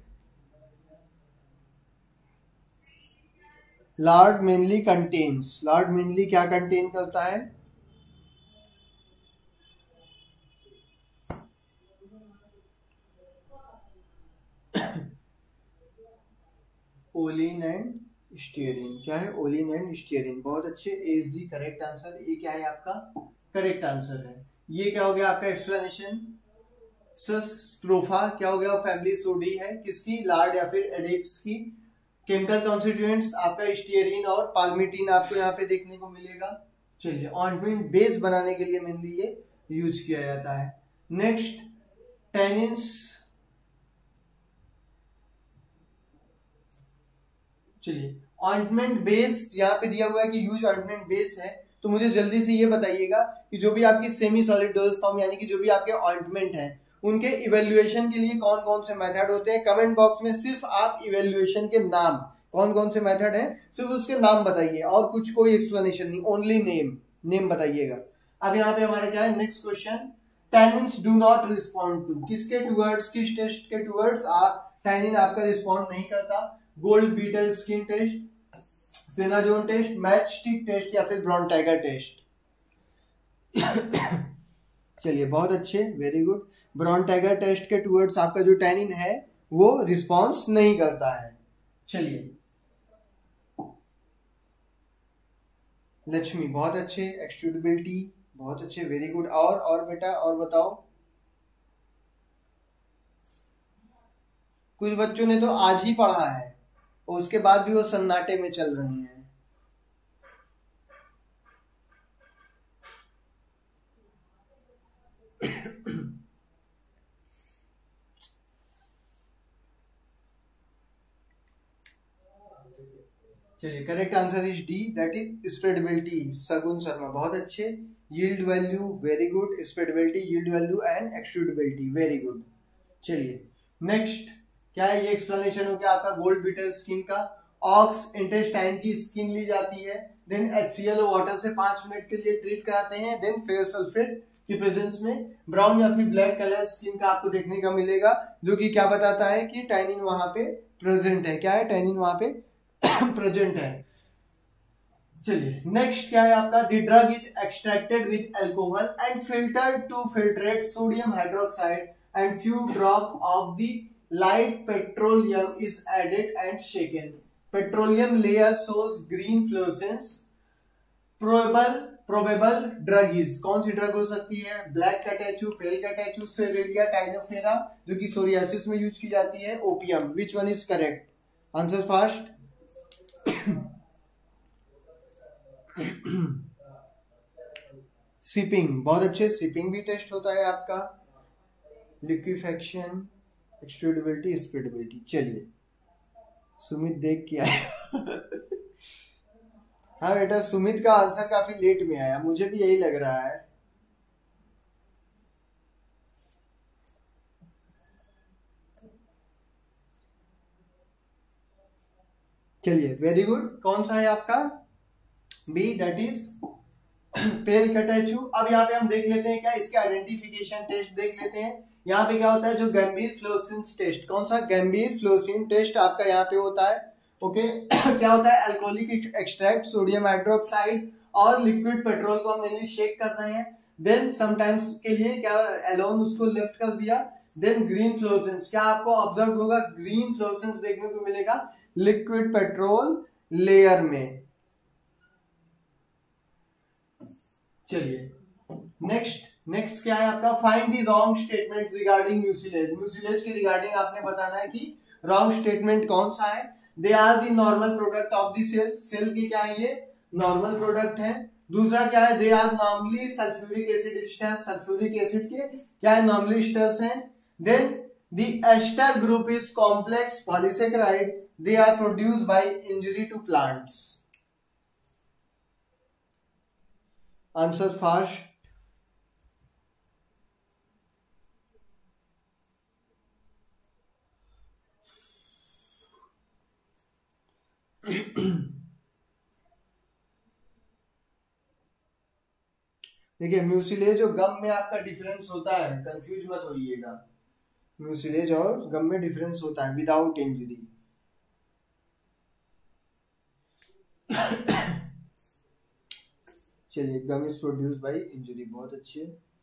Lard mainly contains, lard mainly क्या कंटेन करता है, ओलिन एंड स्टीयरिन, क्या है, ओलिन एंड स्टीयरिन। बहुत अच्छे, A is the correct answer, ये क्या है आपका करेक्ट आंसर है। ये क्या हो गया आपका एक्सप्लेनेशन। स्ट्रोफा क्या हो गया, फैमिली सोडी है किसकी, लार्ड या फिर एडेप्स की। केमिकल कॉन्स्टिट्यूएंट्स आपका स्टीयरिन और पाल्मिटीन आपको यहाँ पे देखने को मिलेगा। चलिए ऑइंटमेंट बेस बनाने के लिए मेनली ये यूज किया जाता है। नेक्स्ट टेनिन्स, चलिए ऑइंटमेंट बेस यहाँ पे दिया हुआ है कि यूज ऑइंटमेंट बेस है, तो मुझे जल्दी से ये बताइएगा कि जो भी आपकी सेमी सॉलिड डोज फॉर्म यानी कि जो भी आपके ऑइंटमेंट है उनके इवेल्युएशन के लिए कौन कौन से मेथड होते हैं। कमेंट बॉक्स में सिर्फ आप इवेल्युएशन के नाम, कौन कौन से मेथड है सिर्फ उसके नाम बताइए, और कुछ कोई एक्सप्लेनेशन नहीं, ओनली नेम, नेम बताइएगा। अब यहाँ पे हमारा क्या है next question, tannins do not respond to, किसके टूवर्ड्स, किस टेस्ट के टूवर्ड्स टैनिन आपका रिस्पॉन्ड नहीं करता। Gold beater skin test, phenazone test, match stick test या फिर ब्राउन टाइगर टेस्ट। चलिए बहुत अच्छे, very good. Brown tiger test के टूवर्ड्स आपका जो टैनिन है वो रिस्पॉन्स नहीं करता है। चलिए लक्ष्मी बहुत अच्छे, एक्सट्रूडेबिलिटी बहुत अच्छे, वेरी गुड। और और बेटा और बताओ, कुछ बच्चों ने तो आज ही पढ़ा है और उसके बाद भी वो सन्नाटे में चल रहे हैं। चलिए correct answer is D, that is spreadability. Sagun Sharma बहुत अच्छे। Yield value very good, spreadability, yield value and extrudability very good. चलिए नेक्स्ट क्या है, ये एक्सप्लेनेशन हो गया आपका गोल्ड बीटल स्किन का। ऑक्स इंटेस्टाइन की स्किन ली जाती है, देन एचसीएल वाटर से पांच मिनट के लिए ट्रीट कराते हैं, देन फेस सल्फेट की प्रेजेंस में ब्राउन या फिर ब्लैक कलर स्किन का आपको देखने का मिलेगा, जो कि क्या बताता है कि टैनिन वहां पे प्रेजेंट है। क्या है, टैनिन वहां पे प्रेजेंट है। चलिए नेक्स्ट क्या है आपका, the drug is extracted with alcohol and filtered to filtrate sodium hydroxide and few drop of the light petroleum is added and shaken. Petroleum layer shows green fluorescence. Probable probable drug is, कौन सी drug हो सकती है, black catechu, pale catechu, सेरेलिया टाइनोफेरा, जो कि psoriasis में यूज की जाती है, opium. Which one is correct, answer fast. सिपिंग बहुत अच्छे, सिपिंग भी टेस्ट होता है आपका। Liquefaction, extrudability, spreadability. चलिए सुमित देख के आया। हाँ बेटा सुमित का आंसर काफी लेट में आया, मुझे भी यही लग रहा है। चलिए वेरी गुड, कौन सा है आपका, B, that is pale catechu. अब यहाँ पे हम देख लेते हैं क्या, इसके आइडेंटिफिकेशन टेस्ट देख लेते हैं। यहाँ पे क्या होता है, जो गैम्बीर फ्लोरेसेंस टेस्ट, कौन सा, गैम्बीर फ्लोरेसेंस टेस्ट आपका यहाँ पे होता है। ओके क्या होता है, अल्कोहलिक एक्सट्रैक्ट, सोडियम हाइड्रोक्साइड और लिक्विड पेट्रोल को हम मेनली शेक कर रहे हैं, देन समटाइम्स के लिए क्या एलोन उसको लेफ्ट कर दिया, देन ग्रीन फ्लोरेसेंस। क्या आपको ऑब्जर्व होगा, ग्रीन फ्लोरेसेंस देखने को मिलेगा लिक्विड पेट्रोल लेयर में। चलिए नेक्स्ट नेक्स्ट क्या है आपका, find the wrong statement regarding mucilage. Mucilage के रिगार्डिंग आपने बताना है कि रॉन्ग स्टेटमेंट कौन सा है। They are the normal product of the cell, cell की क्या है ये नॉर्मल प्रोडक्ट है। दूसरा क्या है, they are normally sulphuric acid esters, sulphuric acid के क्या है नॉर्मली एस्टर्स हैं। Then the ester group is complex polysaccharide, they are produced by injury to plants. Answer fast. देखिए म्यूसिलेज और गम में आपका डिफरेंस होता है, कंफ्यूज मत होइएगा। म्यूसिलेज और गम में डिफरेंस होता है विदाउट इंजरी। चलिए gum is produce by injury, बहुत अच्छे।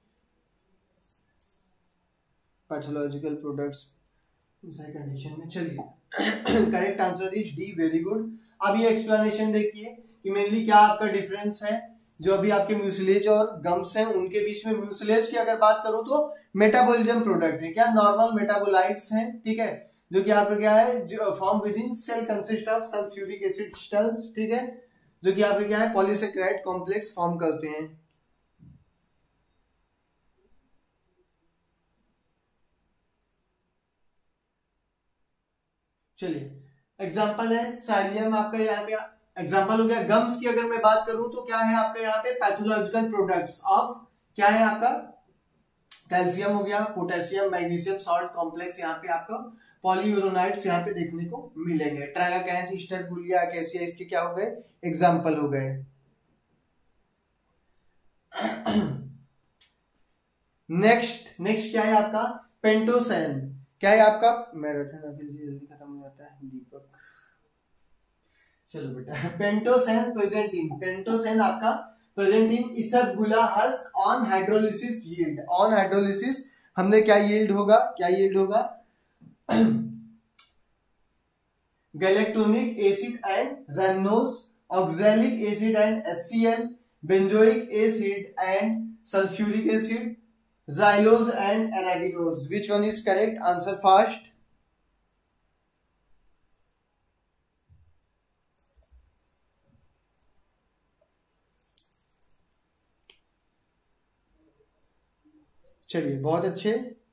पैथोलॉजिकल प्रोडक्ट्स कंडीशन में, चलिए correct answer is D, very good. अब ये एक्सप्लेनेशन देखिए कि मेनली क्या आपका डिफरेंस है जो अभी आपके म्यूसिलेज और गम्स हैं उनके बीच में। म्यूसिलेज की अगर बात करूं तो मेटाबॉलिज्म प्रोडक्ट है, क्या नॉर्मल मेटाबोलाइट्स हैं, ठीक है, जो कि आपका क्या है form within cell consist of sulphuric acid crystals, ठीक है, जो कि आपके क्या है पॉलीसेकेराइड कॉम्प्लेक्स फॉर्म करते हैं। चलिए एग्जाम्पल है साइलियम आपका यहाँ पे एग्जाम्पल हो गया। गम्स की अगर मैं बात करूं तो क्या है आपका यहाँ पे पैथोलॉजिकल प्रोडक्ट्स ऑफ क्या है आपका कैल्शियम हो गया, पोटेशियम मैग्नीशियम सॉल्ट कॉम्प्लेक्स, यहाँ पे आपको पॉलीयूरोनाइड्स यहाँ पे देखने को मिलेंगे। ट्राइगाकैंथ ईस्टरगुलिया अकेसिया इसके क्या हो गए एग्जाम्पल हो गए। नेक्स्ट नेक्स्ट क्या है आपका पेंटोसैन, क्या है आपका मैराथन अभी जल्दी खत्म हो जाता है दीपक। चलो बेटा पेंटोसैन प्रेजेंट इन, पेंटोसैन आपका present in ispaghula husk on hydrolysis yield, on hydrolysis हमने क्या यील्ड होगा, क्या यील्ड होगा galactonic acid and rhamnose, oxalic acid and HCl, benzoic acid and sulphuric acid, xylose and arabinose. Which one is correct? Answer fast. चलिए बहुत अच्छे,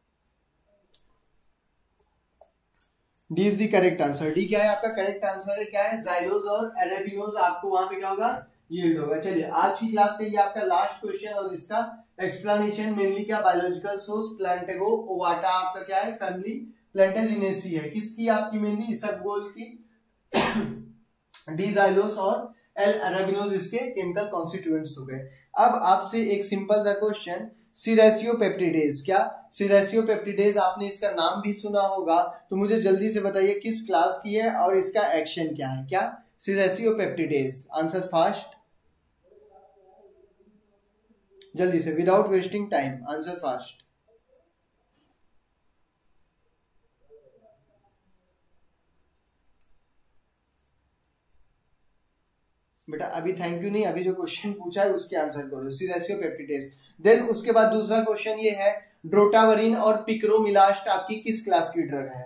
D is the correct answer. D क्या है आपका करेक्ट आंसर है, क्या है जाइलोज और अरेबिनोज, आपको वहां पे क्या होगा यील्ड होगा। चलिए आज की क्लास का ये आपका लास्ट क्वेश्चन और इसका एक्सप्लेनेशन मेनली क्या बायोलॉजिकल सोर्स प्लांटेगो ओवाटा आपका क्या है फैमिली प्लांटेजिनेसी है, किसकी आपकी मेनली इसबगोल की, डी जाइलोस और एल अरेबिनोज इसके केमिकल कॉन्स्टिट्यूएंट्स हो गए। अब आपसे एक सिंपल सा क्वेश्चन, सिरेसियोपेप्टिडेज, क्या सिरेसियोपेप्टिडेज आपने इसका नाम भी सुना होगा, तो मुझे जल्दी से बताइए किस क्लास की है और इसका एक्शन क्या है, क्या सिरेसियोपेप्टिडेज। आंसर फास्ट, जल्दी से without wasting time, answer fast. बेटा अभी थैंक यू नहीं, अभी जो क्वेश्चन पूछा है उसके आंसर करो, सिरेसियोपेप्टिडेज। देन उसके बाद दूसरा क्वेश्चन ये है ड्रोटावरिन और पिक्रोमिलास्ट आपकी किस क्लास की ड्रग है।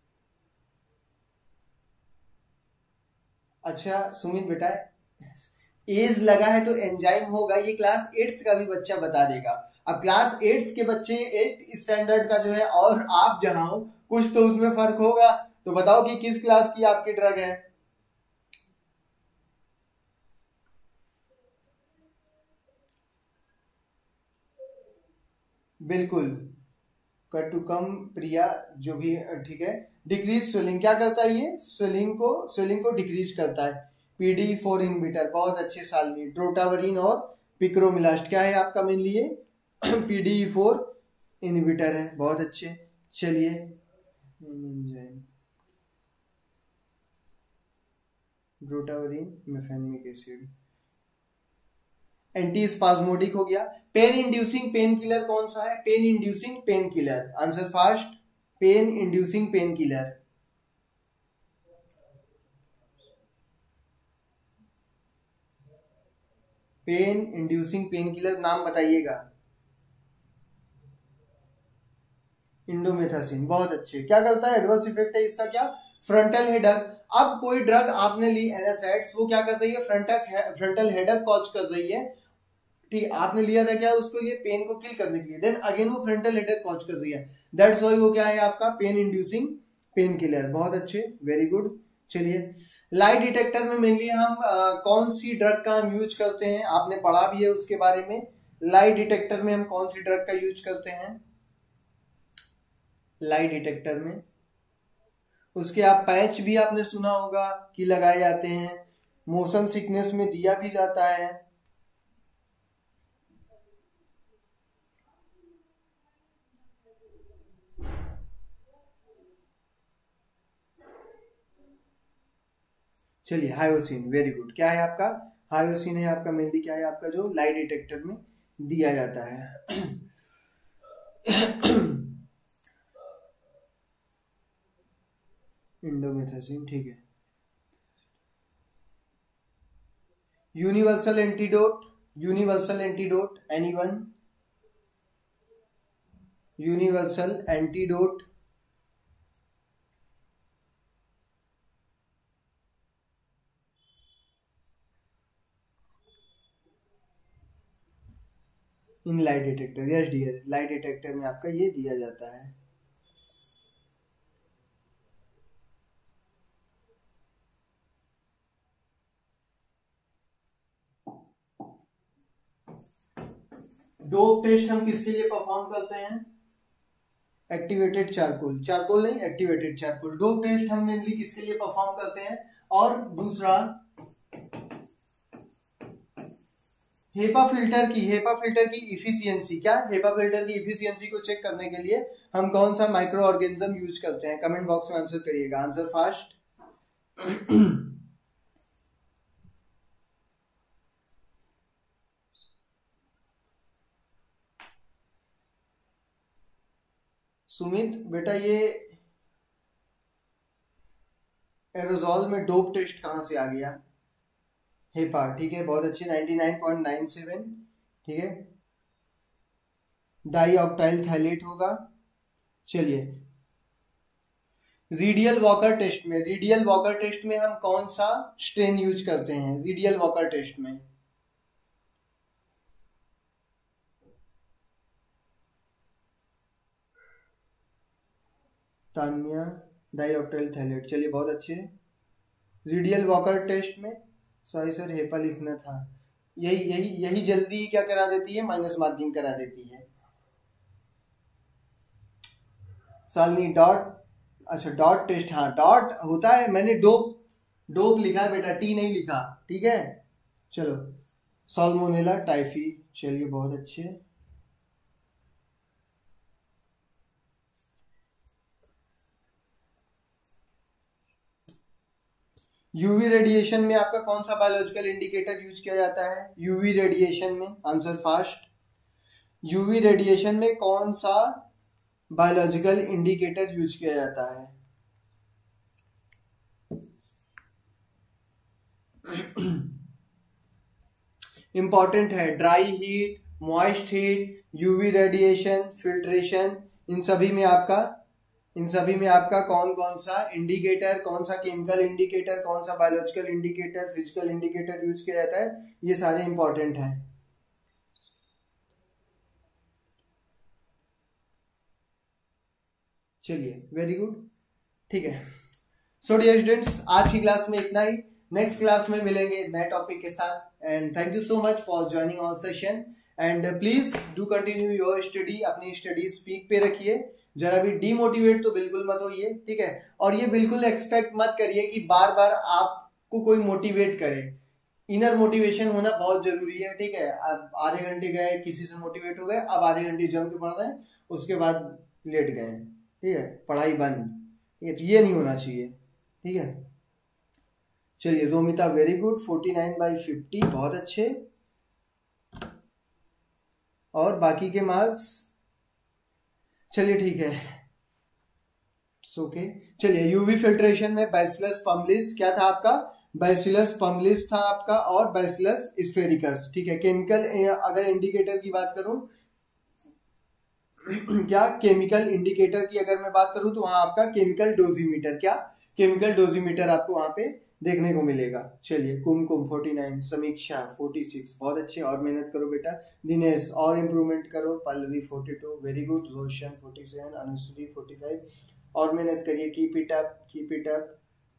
अच्छा सुमित बेटा एज लगा है तो एंजाइम होगा, ये क्लास एट्थ का भी बच्चा बता देगा। अब क्लास एट्थ के बच्चे एट्थ स्टैंडर्ड का जो है और आप जहां हो कुछ तो उसमें फर्क होगा, तो बताओ कि किस क्लास की आपकी ड्रग है। बिल्कुल कटुकम प्रिया जो भी ठीक है। डिक्रीज स्वेलिंग क्या करता है, ये स्वेलिंग को स्वेलिंग को डिक्रीज करता है। पीडी फोर इनहिबिटर बहुत अच्छे सालनी। ड्रोटावरिन और पिक्रोमिलास्ट क्या है आपका मेनली ये पीडी फोर इनहिबिटर है, बहुत अच्छे। चलिए drotaverine mefenamic acid anti spasmodic हो गया। पेन इंड्यूसिंग पेन किलर कौन सा है, pain inducing pain killer, answer fast, pain inducing pain killer. Pain inducing pain killer, नाम बताइएगा। इंडोमेथासिन, बहुत अच्छे। क्या करता है? एडवर्स इफेक्ट है इसका क्या? Frontal headache. अब कोई ड्रग आपने ली एनएसएड्स, वो क्या कर रही है? फ्रंटल फ्रंटल हेडक कॉज कर रही है, ठीक। आपने लिया था क्या उसको लिए? पेन को किल करने के लिए। देन अगेन वो फ्रंटल हेडक कॉज कर रही है, दैट्स व्हाई वो क्या है आपका? Pain inducing pain killer. बहुत अच्छे, वेरी गुड। चलिए, लाई डिटेक्टर में मेनली हम आ, कौन सी ड्रग का हम यूज करते हैं? आपने पढ़ा भी है उसके बारे में। लाई डिटेक्टर में हम कौन सी ड्रग का यूज करते हैं? लाई डिटेक्टर में उसके आप पैच भी आपने सुना होगा कि लगाए जाते हैं, मोशन सिकनेस में दिया भी जाता है। चलिए, हायोसिन, वेरी गुड। क्या है आपका? हायोसिन है आपका, मेनली क्या है आपका जो लाई डिटेक्टर में दिया जाता है। इंडोमेथासिन, ठीक है। Universal antidote, universal antidote, anyone? Universal antidote, in lie detector? Yes dear, lie detector में आपका ये दिया जाता है। डोप टेस्ट हम किसके लिए परफॉर्म करते हैं? एक्टिवेटेड चारकोल, चारकोल नहीं, एक्टिवेटेड चारकोल। डोप टेस्ट हम मेनली किसके लिए परफॉर्म करते हैं? और दूसरा, हेपा फिल्टर की, हेपा फिल्टर की इफिशियंसी, क्या? हेपा फिल्टर की इफिशियंसी को चेक करने के लिए हम कौन सा माइक्रो ऑर्गेनिज्म यूज करते हैं? कमेंट बॉक्स में आंसर करिएगा, आंसर फास्ट। सुमित बेटा, ये एरोजॉल में डोप टेस्ट कहां से आ गया? हेपा, ठीक है, बहुत अच्छे, ninety nine point nine seven, ठीक है। डाई ऑक्टाइल थैलेट होगा। चलिए, रीडियल वॉकर टेस्ट में, रीडियल वॉकर टेस्ट में हम कौन सा स्ट्रेन यूज करते हैं? रीडियल वॉकर टेस्ट में तान्या, डाई ऑक्टाइल थैलेट, चलिए बहुत अच्छे। रीडियल वॉकर टेस्ट में, सॉरी सर हेपा लिखना था, यही यही यही जल्दी क्या करा देती है? माइनस मार्किंग करा देती है। सालनी डॉट, अच्छा डॉट टेस्ट, हाँ डॉट होता है, मैंने डोप डोप लिखा है बेटा, टी नहीं लिखा, ठीक है। चलो, साल्मोनेला टाइफी, चलिए बहुत अच्छे। यूवी रेडिएशन में आपका कौन सा बायोलॉजिकल इंडिकेटर यूज किया जाता है? यूवी रेडिएशन में, आंसर फास्ट। यूवी रेडिएशन में कौन सा बायोलॉजिकल इंडिकेटर यूज किया जाता है? इंपॉर्टेंट है, dry heat, moist heat, UV radiation, filtration, इन सभी में आपका इन सभी में आपका कौन कौन सा इंडिकेटर, कौन सा केमिकल इंडिकेटर, कौन सा biological indicator, physical indicator use किया जाता है, ये सारे इंपॉर्टेंट हैं। चलिए, वेरी गुड, ठीक है। सो डियर स्टूडेंट्स, आज की क्लास में इतना ही। नेक्स्ट क्लास में मिलेंगे नए टॉपिक के साथ, and thank you so much for joining our session, and please do continue your study, अपनी स्टडी स्पीक पे रखिए, जरा भी डीमोटिवेट तो बिल्कुल मत होइए, ठीक है। और ये बिल्कुल एक्सपेक्ट मत करिए कि बार बार आपको कोई मोटिवेट करे, इनर मोटिवेशन होना बहुत जरूरी है, ठीक है। अब आधे घंटे गए, किसी से मोटिवेट हो गए, अब आधे घंटे जम के पढ़ रहे हैं, उसके बाद लेट गए, ठीक है, पढ़ाई बंद, ठीक है, तो ये नहीं होना चाहिए, ठीक है। चलिए, Romita very good, forty nine by fifty, बहुत अच्छे। और बाकी के मार्क्स, चलिए ठीक है, ओके। चलिए, यूवी फिल्ट्रेशन में बैसिलस पंबलिस क्या था आपका? बैसिलस पम्पलिस था आपका और बैसिलस स्फेरिकस, ठीक है। केमिकल अगर इंडिकेटर की बात करूं क्या केमिकल इंडिकेटर की अगर मैं बात करूं तो वहां आपका केमिकल डोजीमीटर, क्या केमिकल डोजीमीटर आपको वहां पे देखने को मिलेगा। चलिए कुमकुम उनचास, समीक्षा छियालीस, बहुत अच्छे, और मेहनत करो बेटा। दिनेश और इम्प्रूवमेंट करो। पल्लवी बयालीस, वेरी गुड। रोशन सैंतालीस, अनुश्री पैंतालीस, और मेहनत करिए। Keep it up, keep it up.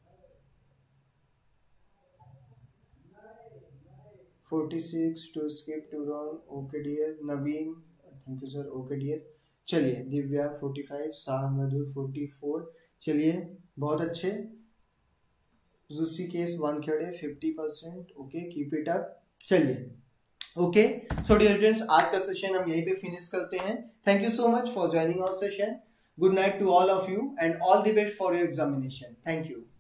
छियालीस, two skip two wrong, okay dear. Naveen, thank you sir, okay dear. चलिए दिव्या पैंतालीस, शाह मधुर चौवालीस, चलिए बहुत अच्छे। Rishikesh Wankhede fifty percent, okay, keep it up. चलिए ओके, सो डियर स्टूडेंट्स, आज का सेशन हम यहीं पे फिनिश करते हैं। Thank you so much for joining our session. Good night to all of you and all the best for your examination. Thank you.